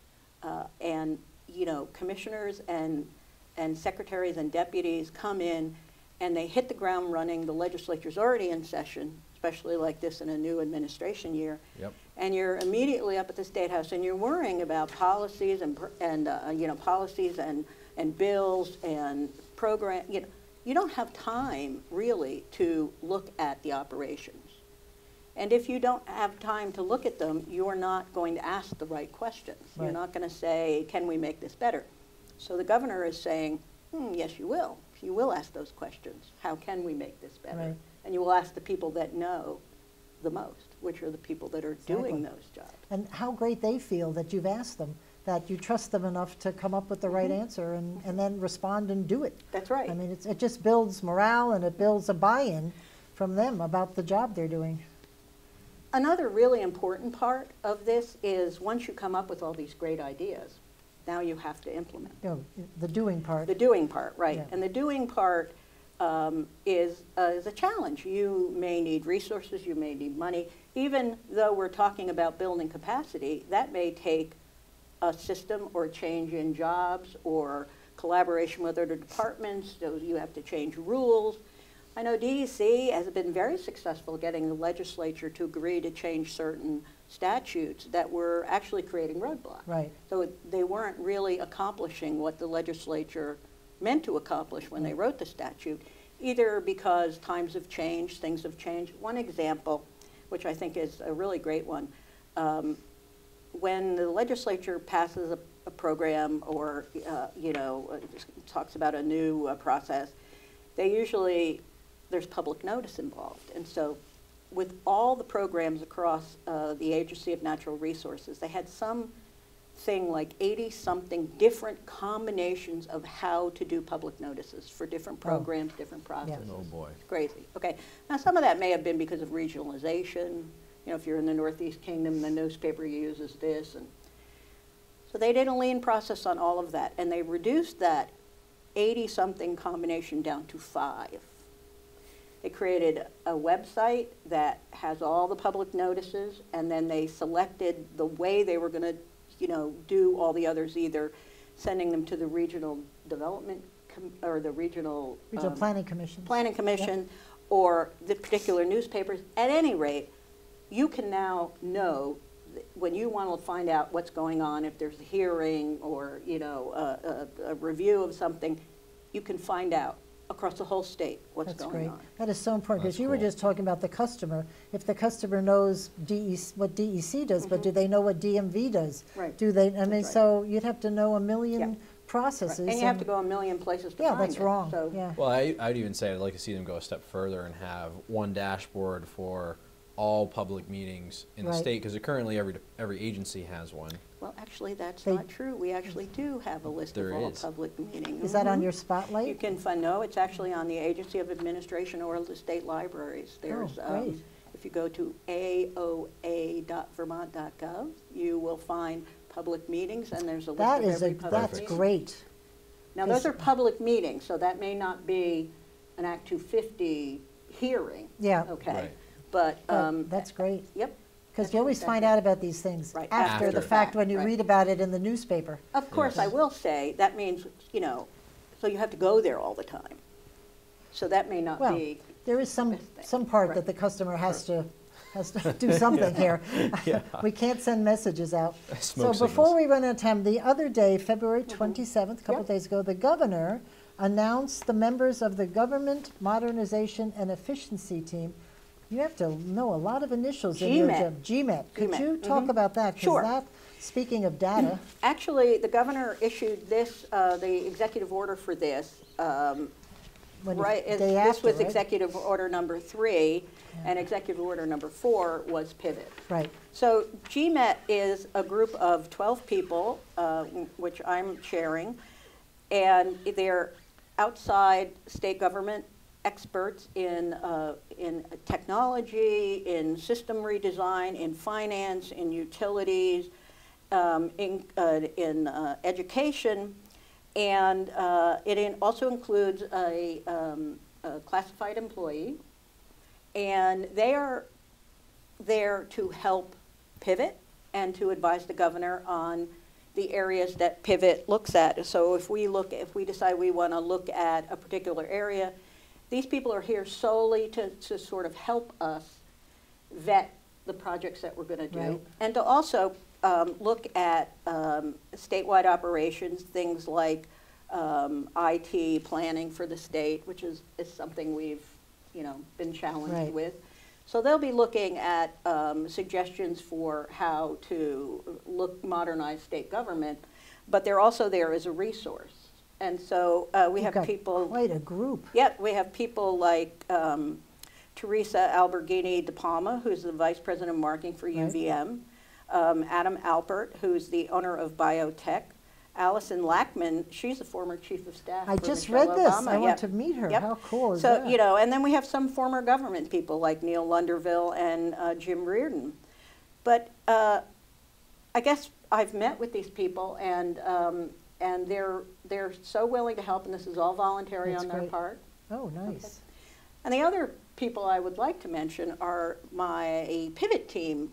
Speaker 2: Uh, and you know, commissioners and and secretaries and deputies come in and they hit the ground running. The legislature's already in session, especially like this in a new administration year.
Speaker 3: Yep.
Speaker 2: And you're immediately up at the State House and you're worrying about policies and, pr- and uh, you know, policies and, and bills and program, you know, you don't have time really to look at the operations. And if you don't have time to look at them, you're not going to ask the right questions. You're
Speaker 1: Right.
Speaker 2: not going to say, can we make this better? So the governor is saying, hmm, yes, you will. You will ask those questions. How can we make this better?
Speaker 1: Right.
Speaker 2: And you will ask the people that know the most, which are the people that are doing
Speaker 1: Exactly.
Speaker 2: those jobs.
Speaker 1: And how great they feel that you've asked them, that you trust them enough to come up with the right
Speaker 2: Mhm.
Speaker 1: answer and, and then respond and do it.
Speaker 2: That's right.
Speaker 1: I mean, it's, it just builds morale and it builds a buy-in from them about the job they're doing.
Speaker 2: Another really important part of this is once you come up with all these great ideas, now you have to implement.
Speaker 1: You know, the doing part.
Speaker 2: The doing part, right.
Speaker 1: Yeah.
Speaker 2: And the doing part um, is, uh, is a challenge. You may need resources, you may need money. Even though we're talking about building capacity, that may take a system or change in jobs or collaboration with other departments, so you have to change rules. I know D E C has been very successful getting the legislature to agree to change certain statutes that were actually creating roadblocks.
Speaker 1: Right.
Speaker 2: So it- they weren't really accomplishing what the legislature meant to accomplish when they wrote the statute, either because times have changed, things have changed. One example, which I think is a really great one, um, when the legislature passes a, a program or, uh, you know, uh, talks about a new uh, process, they usually, there's public notice involved. And so with all the programs across uh, the Agency of Natural Resources, they had some thing like eighty-something different combinations of how to do public notices for different
Speaker 1: Oh.
Speaker 2: programs, different processes.
Speaker 3: Oh boy.
Speaker 2: Crazy. Okay. Now, some of that may have been because of regionalization. You know, if you're in the Northeast Kingdom, the newspaper uses this. And so they did a lean process on all of that, and they reduced that eighty-something combination down to five. They created a website that has all the public notices, and then they selected the way they were going to, you know, do all the others, either sending them to the regional development, com- or the regional.
Speaker 1: Regional
Speaker 2: um,
Speaker 1: Planning Commission.
Speaker 2: Planning Commission, or the particular newspapers. At any rate, you can now know th- when you want to find out what's going on, if there's a hearing or, you know, a, a, a review of something, you can find out across the whole state what's
Speaker 1: That's
Speaker 2: going
Speaker 1: great.
Speaker 2: on.
Speaker 1: That is so important, because
Speaker 3: That's
Speaker 1: you were
Speaker 3: cool.
Speaker 1: just talking about the customer. If the customer knows D E C, what D E C does, but do they know what D M V does?
Speaker 2: Right.
Speaker 1: Do they, I mean,
Speaker 2: right.
Speaker 1: so you'd have to know a million
Speaker 2: Yeah.
Speaker 1: processes.
Speaker 2: Right. And you have to go a million places to
Speaker 1: Yeah,
Speaker 2: find it.
Speaker 1: that's wrong,
Speaker 2: So
Speaker 1: yeah.
Speaker 3: Well, I, I'd even say I'd like to see them go a step further and have one dashboard for all public meetings in the
Speaker 1: Right.
Speaker 3: state, because currently every, every agency has one.
Speaker 2: Well, actually, that's
Speaker 1: They-
Speaker 2: not true. We actually do have a list of
Speaker 3: There
Speaker 2: all
Speaker 3: is.
Speaker 2: public meetings.
Speaker 1: Is that on
Speaker 2: Mhm.
Speaker 1: your
Speaker 2: You
Speaker 1: spotlight?
Speaker 2: can find, no, it's actually on the Agency of Administration or the state libraries. There's,
Speaker 1: Oh, great.
Speaker 2: um, if you go to A O A dot vermont dot gov, you will find public meetings, and there's a list
Speaker 1: That
Speaker 2: of
Speaker 1: is a,
Speaker 2: every public
Speaker 1: that's
Speaker 2: meeting.
Speaker 1: great.
Speaker 2: Now, those
Speaker 1: Because-
Speaker 2: are public meetings, so that may not be an Act two fifty hearing.
Speaker 1: Yeah.
Speaker 2: Okay,
Speaker 3: Right.
Speaker 2: but,
Speaker 1: But
Speaker 2: um,
Speaker 1: that's great.
Speaker 2: yep,
Speaker 1: Because you always
Speaker 2: That's
Speaker 1: find
Speaker 2: it.
Speaker 1: out about these things
Speaker 2: Right,
Speaker 1: after
Speaker 3: after
Speaker 1: the
Speaker 3: the
Speaker 1: fact,
Speaker 2: fact,
Speaker 1: when you
Speaker 2: right.
Speaker 1: read about it in the newspaper.
Speaker 2: of course, I
Speaker 3: Yes.
Speaker 2: will say, that means, you know, so you have to go there all the time. So that may not
Speaker 1: Well,
Speaker 2: be,
Speaker 1: There is some,
Speaker 2: best thing.
Speaker 1: some part
Speaker 2: Right.
Speaker 1: that the customer has to, has to do something here.
Speaker 3: Yeah.
Speaker 1: We can't send messages out.
Speaker 3: Smoke
Speaker 1: So before
Speaker 3: signals.
Speaker 1: we run out of time, the other day, February twenty-seventh, a couple
Speaker 2: Yep.
Speaker 1: days ago, the governor announced the members of the Government Modernization and Efficiency Team. You have to know a lot of initials in your
Speaker 2: G M E T.
Speaker 1: job. G M E T. Could
Speaker 2: G M E T,
Speaker 1: you talk
Speaker 2: mhm.
Speaker 1: about that? 'Cause
Speaker 2: Sure.
Speaker 1: that, speaking of data,
Speaker 2: actually, the governor issued this, uh, the executive order for this, um,
Speaker 1: when you-
Speaker 2: right, it-
Speaker 1: day
Speaker 2: this
Speaker 1: after,
Speaker 2: was
Speaker 1: right?
Speaker 2: executive order number three,
Speaker 1: Yeah.
Speaker 2: and executive order number four was pivot.
Speaker 1: Right.
Speaker 2: So G M E T is a group of twelve people, uh, w- which I'm chairing, and they're outside state government experts in, uh, in technology, in system redesign, in finance, in utilities, um, in, uh, in uh, education, and uh, it in also includes a, um, a classified employee, and they are there to help pivot and to advise the governor on the areas that pivot looks at. So if we look, if we decide we want to look at a particular area, these people are here solely to, to sort of help us vet the projects that we're going to do.
Speaker 1: Right.
Speaker 2: And to also um, look at um, statewide operations, things like um, I T planning for the state, which is, is something we've, you know, been challenged
Speaker 1: Right.
Speaker 2: with. So they'll be looking at um, suggestions for how to look, modernize state government, but they're also there as a resource. And so uh, we
Speaker 1: You've
Speaker 2: have
Speaker 1: got
Speaker 2: people.
Speaker 1: Quite a group.
Speaker 2: Yeah, we have people like um, Teresa Alberghini de Palma, who's the Vice President of Marketing for U V M, um, Adam Alpert, who's the owner of Biotech, Allison Lackman, she's the former Chief of Staff
Speaker 1: I
Speaker 2: for
Speaker 1: just
Speaker 2: Michelle
Speaker 1: read this.
Speaker 2: Obama.
Speaker 1: I want
Speaker 2: Yep.
Speaker 1: to meet her.
Speaker 2: Yep.
Speaker 1: How cool is
Speaker 2: So,
Speaker 1: that?
Speaker 2: you know, and then we have some former government people like Neil Lunderville and uh, Jim Reardon. But uh, I guess I've met with these people, and um, and they're they're so willing to help, and this is all voluntary
Speaker 1: That's
Speaker 2: on their
Speaker 1: great.
Speaker 2: part.
Speaker 1: Oh, nice.
Speaker 2: And the other people I would like to mention are my pivot team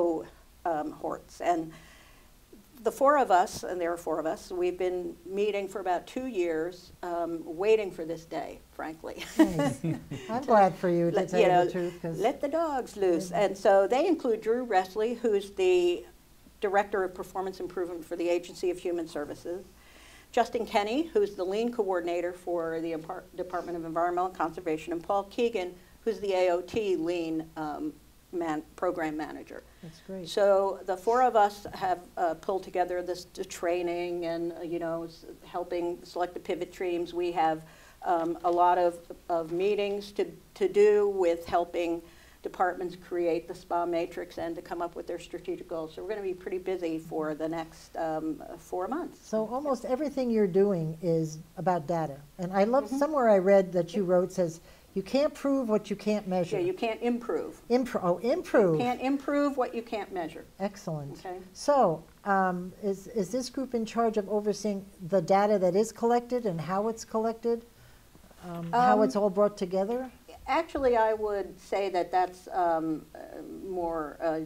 Speaker 2: cohorts. And the four of us, and there are four of us, we've been meeting for about two years, um, waiting for this day, frankly.
Speaker 1: Nice. I'm glad for you, to
Speaker 2: Let-
Speaker 1: tell
Speaker 2: you
Speaker 1: you
Speaker 2: know,
Speaker 1: the truth, 'cause-
Speaker 2: Let the dogs loose. And so they include Drew Resley, who's the Director of Performance Improvement for the Agency of Human Services, Justin Kenny, who's the Lean Coordinator for the Impar- Department of Environmental Conservation, and Paul Keegan, who's the A O T Lean um, man, Program Manager.
Speaker 1: That's great.
Speaker 2: So the four of us have uh, pulled together this the training and, uh, you know, s- helping select the pivot teams. We have um, a lot of, of meetings to, to do with helping departments create the SPA matrix and to come up with their strategic goals. So we're going to be pretty busy for the next um, four months.
Speaker 1: So almost everything you're doing is about data. And I love,
Speaker 2: Mm-hmm.
Speaker 1: somewhere I read that you wrote says, you can't prove what you can't measure.
Speaker 2: Yeah, you can't improve.
Speaker 1: Impro- oh, improve.
Speaker 2: Can't improve what you can't measure.
Speaker 1: Excellent.
Speaker 2: Okay.
Speaker 1: So um, is, is this group in charge of overseeing the data that is collected and how it's collected? Um, how
Speaker 2: Um,
Speaker 1: it's all brought together?
Speaker 2: Actually, I would say that that's um, uh, more uh,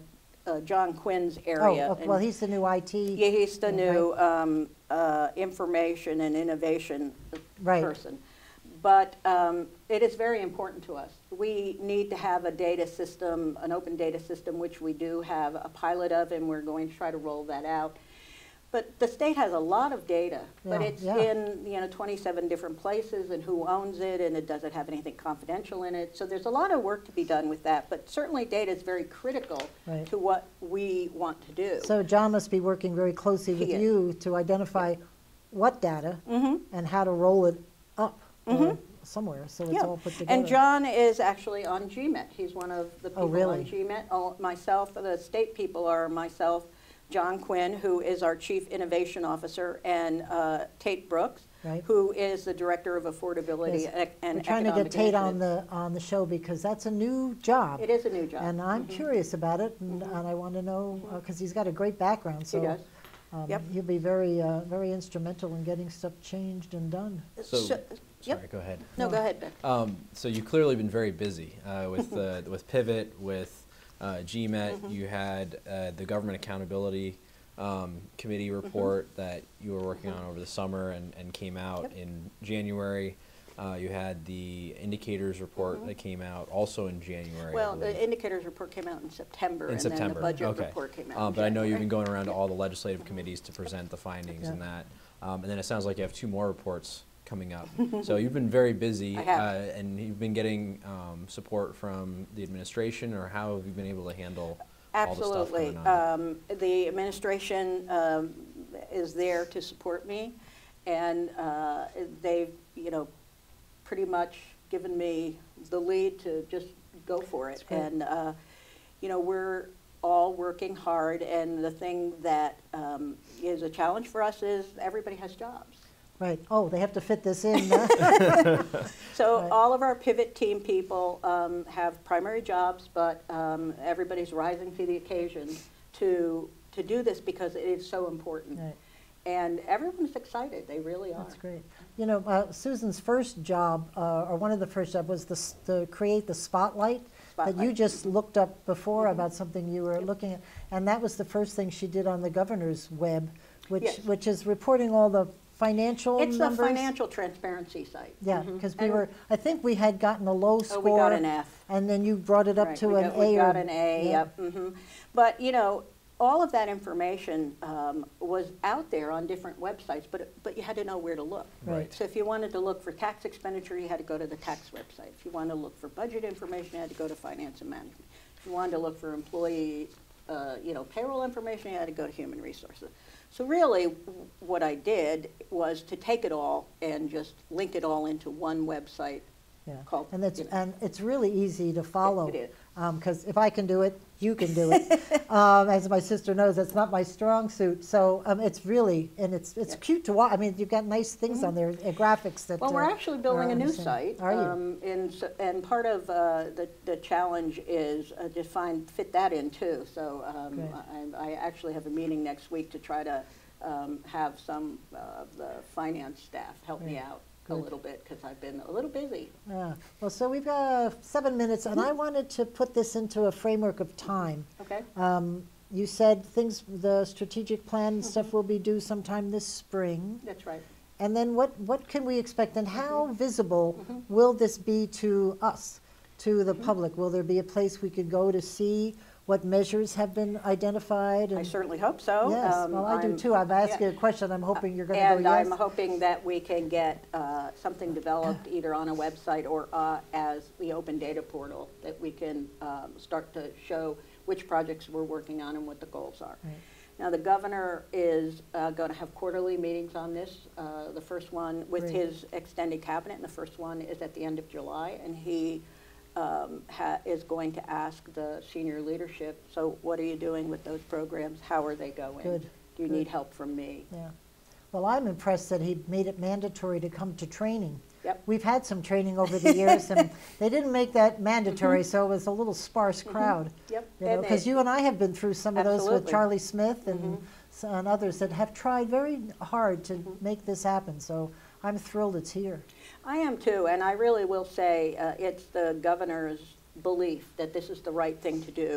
Speaker 2: uh, John Quinn's
Speaker 1: Oh,
Speaker 2: area.
Speaker 1: okay, well,
Speaker 2: and-
Speaker 1: he's the new I T.
Speaker 2: Yeah, he's the
Speaker 1: yeah,
Speaker 2: new um, uh, information and innovation
Speaker 1: Right.
Speaker 2: person. But um, it is very important to us. We need to have a data system, an open data system, which we do have a pilot of, and we're going to try to roll that out. But the state has a lot of data, but
Speaker 1: Yeah,
Speaker 2: it's
Speaker 1: yeah.
Speaker 2: in, you know, twenty-seven different places, and who owns it, and it doesn't have anything confidential in it. So there's a lot of work to be done with that, but certainly data is very critical
Speaker 1: Right.
Speaker 2: to what we want to do.
Speaker 1: So John must be working very closely with
Speaker 2: He is.
Speaker 1: you to identify what data
Speaker 2: Mhm.
Speaker 1: and how to roll it up or
Speaker 2: Mhm.
Speaker 1: somewhere, so it's
Speaker 2: Yeah.
Speaker 1: all put together.
Speaker 2: And John is actually on G M E T. He's one of the
Speaker 1: Oh,
Speaker 2: people
Speaker 1: really?
Speaker 2: on G M E T. Oh, myself, the state people are myself, John Quinn, who is our Chief Innovation Officer, and uh, Tate Brooks,
Speaker 1: Right.
Speaker 2: who is the Director of Affordability
Speaker 1: Yes.
Speaker 2: and and
Speaker 1: We're trying to
Speaker 2: Economic
Speaker 1: get Tate on
Speaker 2: Initiatives.
Speaker 1: the, on the show because that's a new job.
Speaker 2: It is a new job.
Speaker 1: And I'm
Speaker 2: Mhm.
Speaker 1: curious about it, and and I want to know, because he's got a great background, so.
Speaker 2: He does.
Speaker 1: um,
Speaker 2: Yep.
Speaker 1: He'll be very, uh, very instrumental in getting stuff changed and done.
Speaker 3: So,
Speaker 2: So-
Speaker 3: sorry,
Speaker 2: Yep.
Speaker 3: go ahead.
Speaker 2: No, go ahead, Beck.
Speaker 3: Um, so you've clearly been very busy uh, with uh, with Pivot, with uh, G M E T.
Speaker 2: Mm-hmm.
Speaker 3: You had uh, the Government Accountability um, Committee
Speaker 2: Mm-hmm.
Speaker 3: report that you were working on over the summer and, and came out
Speaker 2: Yep.
Speaker 3: in January. Uh, you had the indicators report that came out also in January. I
Speaker 2: Mm-hmm. Well,
Speaker 3: believe.
Speaker 2: the indicators report came out in September,
Speaker 3: In
Speaker 2: and then
Speaker 3: September,
Speaker 2: the budget
Speaker 3: okay.
Speaker 2: report came out
Speaker 3: Um,
Speaker 2: in
Speaker 3: But I know you've
Speaker 2: January.
Speaker 3: been going around to all the legislative committees to present the findings and
Speaker 1: Yeah.
Speaker 3: that. Um, And then it sounds like you have two more reports coming up. So you've been very busy.
Speaker 2: I have.
Speaker 3: uh, And you've been getting um, support from the administration, or how have you been able to handle all the stuff
Speaker 2: Absolutely.
Speaker 3: going on?
Speaker 2: Um, The administration um, is there to support me, and uh, they've, you know, pretty much given me the lead to just go for it.
Speaker 1: great.
Speaker 2: And, uh, you know, we're all working hard, and the thing that um, is a challenge for us is everybody has jobs.
Speaker 1: Right, oh, they have to fit this in. uh,
Speaker 2: So
Speaker 1: Right.
Speaker 2: all of our pivot team people um, have primary jobs, but um, everybody's rising to the occasion to, to do this because it is so important.
Speaker 1: Right.
Speaker 2: And everyone's excited, they really are.
Speaker 1: That's great. You know, uh, Susan's first job, uh, or one of the first jobs, was the s- to create the spotlight that you
Speaker 2: Spotlight.
Speaker 1: just looked up before
Speaker 2: Mhm.
Speaker 1: about something you were
Speaker 2: Yep.
Speaker 1: looking at. And that was the first thing she did on the governor's web, which,
Speaker 2: Yes.
Speaker 1: which is reporting all the financial
Speaker 2: It's the
Speaker 1: numbers.
Speaker 2: financial transparency site.
Speaker 1: Yeah,
Speaker 2: Mhm.
Speaker 1: because we
Speaker 2: And-
Speaker 1: were, I think we had gotten a low
Speaker 2: Oh,
Speaker 1: score.
Speaker 2: we got an F.
Speaker 1: And then you brought it up
Speaker 2: Right,
Speaker 1: to
Speaker 2: we
Speaker 1: an
Speaker 2: got-
Speaker 1: A.
Speaker 2: We
Speaker 1: or-
Speaker 2: got an A,
Speaker 1: yeah.
Speaker 2: yep. mhm. But, you know, all of that information um, was out there on different websites, but, it- but you had to know where to look.
Speaker 1: Right.
Speaker 2: So if you wanted to look for tax expenditure, you had to go to the tax website. If you wanted to look for budget information, you had to go to finance and management. If you wanted to look for employee, uh, you know, payroll information, you had to go to human resources. So really, w- what I did was to take it all and just link it all into one website
Speaker 1: Yeah,
Speaker 2: called,
Speaker 1: and it's,
Speaker 2: you know.
Speaker 1: and it's really easy to follow.
Speaker 2: it is.
Speaker 1: Because if I can do it, you can do it. Um, As my sister knows, that's not my strong suit. So um, it's really, and it's, it's
Speaker 2: Yeah.
Speaker 1: cute to watch. I mean, you've got nice things on there, uh, graphics that.
Speaker 2: Well, we're
Speaker 1: uh,
Speaker 2: actually building
Speaker 1: are
Speaker 2: a new
Speaker 1: understand-
Speaker 2: site.
Speaker 1: Are you?
Speaker 2: um, And, so- and part of uh, the, the challenge is uh, to find, fit that in too. So um,
Speaker 1: Great.
Speaker 2: I, I actually have a meeting next week to try to um, have some of the finance staff help me
Speaker 1: Great.
Speaker 2: out a
Speaker 1: Good.
Speaker 2: little bit because I've been a little busy.
Speaker 1: Yeah. Well, so we've got uh, seven minutes, and
Speaker 2: Mm-hmm.
Speaker 1: I wanted to put this into a framework of time.
Speaker 2: Okay?
Speaker 1: Um, You said things, the strategic plan and
Speaker 2: Mm-hmm.
Speaker 1: stuff will be due sometime this spring.
Speaker 2: That's right.
Speaker 1: And then what, what can we expect, and how
Speaker 2: Mm-hmm.
Speaker 1: visible will this be to us, to the
Speaker 2: Mm-hmm.
Speaker 1: public? Will there be a place we could go to see what measures have been identified?
Speaker 2: I
Speaker 1: and-
Speaker 2: certainly hope so.
Speaker 1: Yes,
Speaker 2: Um,
Speaker 1: well, I do
Speaker 2: I'm-
Speaker 1: too. I've asked
Speaker 2: yeah.
Speaker 1: you a question, I'm hoping you're going to go
Speaker 2: And
Speaker 1: yes.
Speaker 2: I'm hoping that we can get uh, something developed either on a website or uh, as the open data portal, that we can um, start to show which projects we're working on and what the goals are.
Speaker 1: Right.
Speaker 2: Now, the governor is going to have quarterly meetings on this. Uh, The first one with
Speaker 1: Great.
Speaker 2: his extended cabinet, and the first one is at the end of July, and he um, ha- is going to ask the senior leadership, so what are you doing with those programs? How are they going?
Speaker 1: Good,
Speaker 2: Do you
Speaker 1: good.
Speaker 2: need help from me?
Speaker 1: Yeah. Well, I'm impressed that he made it mandatory to come to training.
Speaker 2: Yep.
Speaker 1: We've had some training over the years, and they didn't make that mandatory, so it was a little sparse crowd.
Speaker 2: Yep.
Speaker 1: You know,
Speaker 2: And
Speaker 1: because
Speaker 2: they-
Speaker 1: you and I have been through some of those with
Speaker 2: Absolutely.
Speaker 1: Charlie Smith and,
Speaker 2: Mhm.
Speaker 1: s- and others that have tried very hard to
Speaker 2: Mm-hmm.
Speaker 1: make this happen. So I'm thrilled it's here.
Speaker 2: I am too, and I really will say uh, it's the governor's belief that this is the right thing to do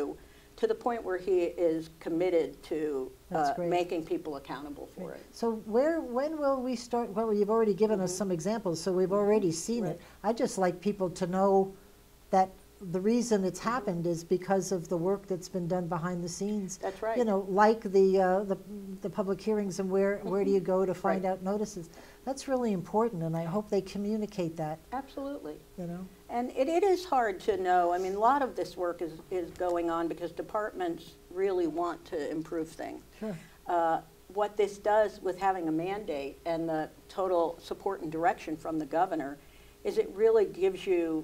Speaker 2: to the point where he is committed to
Speaker 1: That's
Speaker 2: uh,
Speaker 1: great.
Speaker 2: making people accountable for it.
Speaker 1: So where, when will we start, well, you've already given us some examples, so we've already seen
Speaker 2: Right.
Speaker 1: it. I'd just like people to know that the reason it's happened is because of the work that's been done behind the scenes.
Speaker 2: That's right.
Speaker 1: You know, like the, uh, the, the public hearings and where, where do you go to find
Speaker 2: Right.
Speaker 1: out notices? That's really important, and I hope they communicate that,
Speaker 2: Absolutely.
Speaker 1: you know?
Speaker 2: And it, it is hard to know. I mean, a lot of this work is, is going on because departments really want to improve things.
Speaker 1: Sure.
Speaker 2: Uh, what this does with having a mandate and the total support and direction from the governor is it really gives you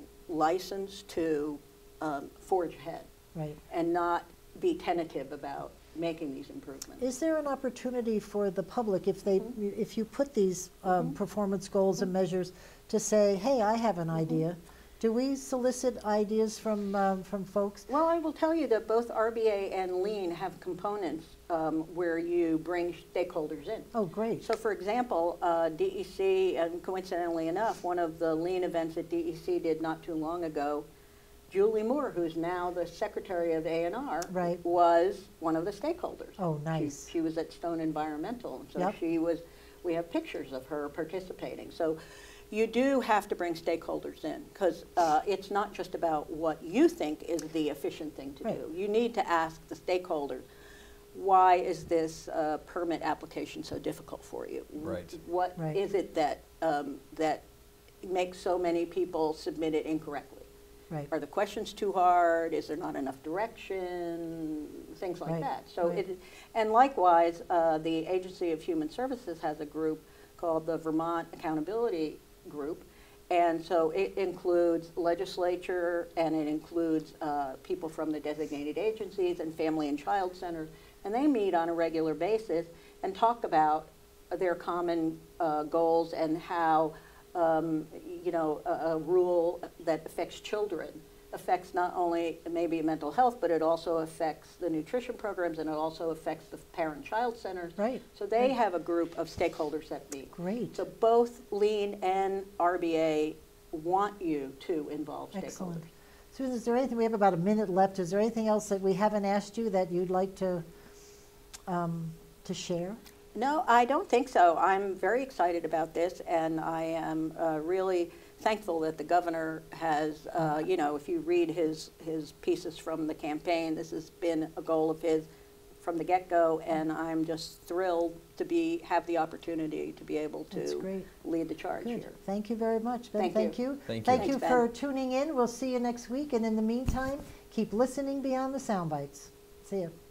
Speaker 2: license to um, forge ahead
Speaker 1: Right.
Speaker 2: and not be tentative about making these improvements.
Speaker 1: Is there an opportunity for the public, if they,
Speaker 2: Mm-hmm.
Speaker 1: if you put these um, performance goals and measures, to say, hey, I have an idea? Do we solicit ideas from, um, from folks?
Speaker 2: Well, I will tell you that both R B A and Lean have components um, where you bring stakeholders in.
Speaker 1: Oh, great.
Speaker 2: So, for example, uh, D E C, and coincidentally enough, one of the Lean events that D E C did not too long ago, Julie Moore, who's now the Secretary of A and R,
Speaker 1: Right.
Speaker 2: was one of the stakeholders.
Speaker 1: Oh,
Speaker 2: She-
Speaker 1: nice.
Speaker 2: She, was at Stone Environmental, and so
Speaker 1: Yep.
Speaker 2: she was, we have pictures of her participating. So you do have to bring stakeholders in, because uh, it's not just about what you think is the efficient thing to
Speaker 1: Right.
Speaker 2: do. You need to ask the stakeholders, why is this uh, permit application so difficult for you?
Speaker 3: Right.
Speaker 2: What
Speaker 1: Right.
Speaker 2: is it that, um, that makes so many people submit it incorrectly?
Speaker 1: Right.
Speaker 2: Are the questions too hard? Is there not enough direction? Things like
Speaker 1: Right,
Speaker 2: that. So
Speaker 1: right.
Speaker 2: it, and likewise, uh, the Agency of Human Services has a group called the Vermont Accountability Group. And so it includes legislature, and it includes uh, people from the designated agencies and family and child centers. And they meet on a regular basis and talk about their common uh, goals and how um, you know, a, a rule that affects children affects not only maybe mental health, but it also affects the nutrition programs, and it also affects the parent-child centers.
Speaker 1: Right.
Speaker 2: So they
Speaker 1: Right.
Speaker 2: have a group of stakeholders that meet.
Speaker 1: Great.
Speaker 2: So both Lean and R B A want you to involve
Speaker 1: Excellent.
Speaker 2: stakeholders.
Speaker 1: Susan, is there anything, we have about a minute left, is there anything else that we haven't asked you that you'd like to, um, to share?
Speaker 2: No, I don't think so. I'm very excited about this, and I am uh, really thankful that the governor has, uh, you know, if you read his, his pieces from the campaign, this has been a goal of his from the get-go, and I'm just thrilled to be, have the opportunity to be able
Speaker 1: That's
Speaker 2: to
Speaker 1: great.
Speaker 2: lead the charge
Speaker 1: Good.
Speaker 2: here.
Speaker 1: Thank you very much, Ben.
Speaker 2: Thank
Speaker 1: Thank
Speaker 2: you.
Speaker 1: you.
Speaker 3: Thank you.
Speaker 1: Thank you
Speaker 2: Thanks,
Speaker 1: for
Speaker 2: Ben.
Speaker 1: tuning in. We'll see you next week, and in the meantime, keep listening beyond the sound bites. See you.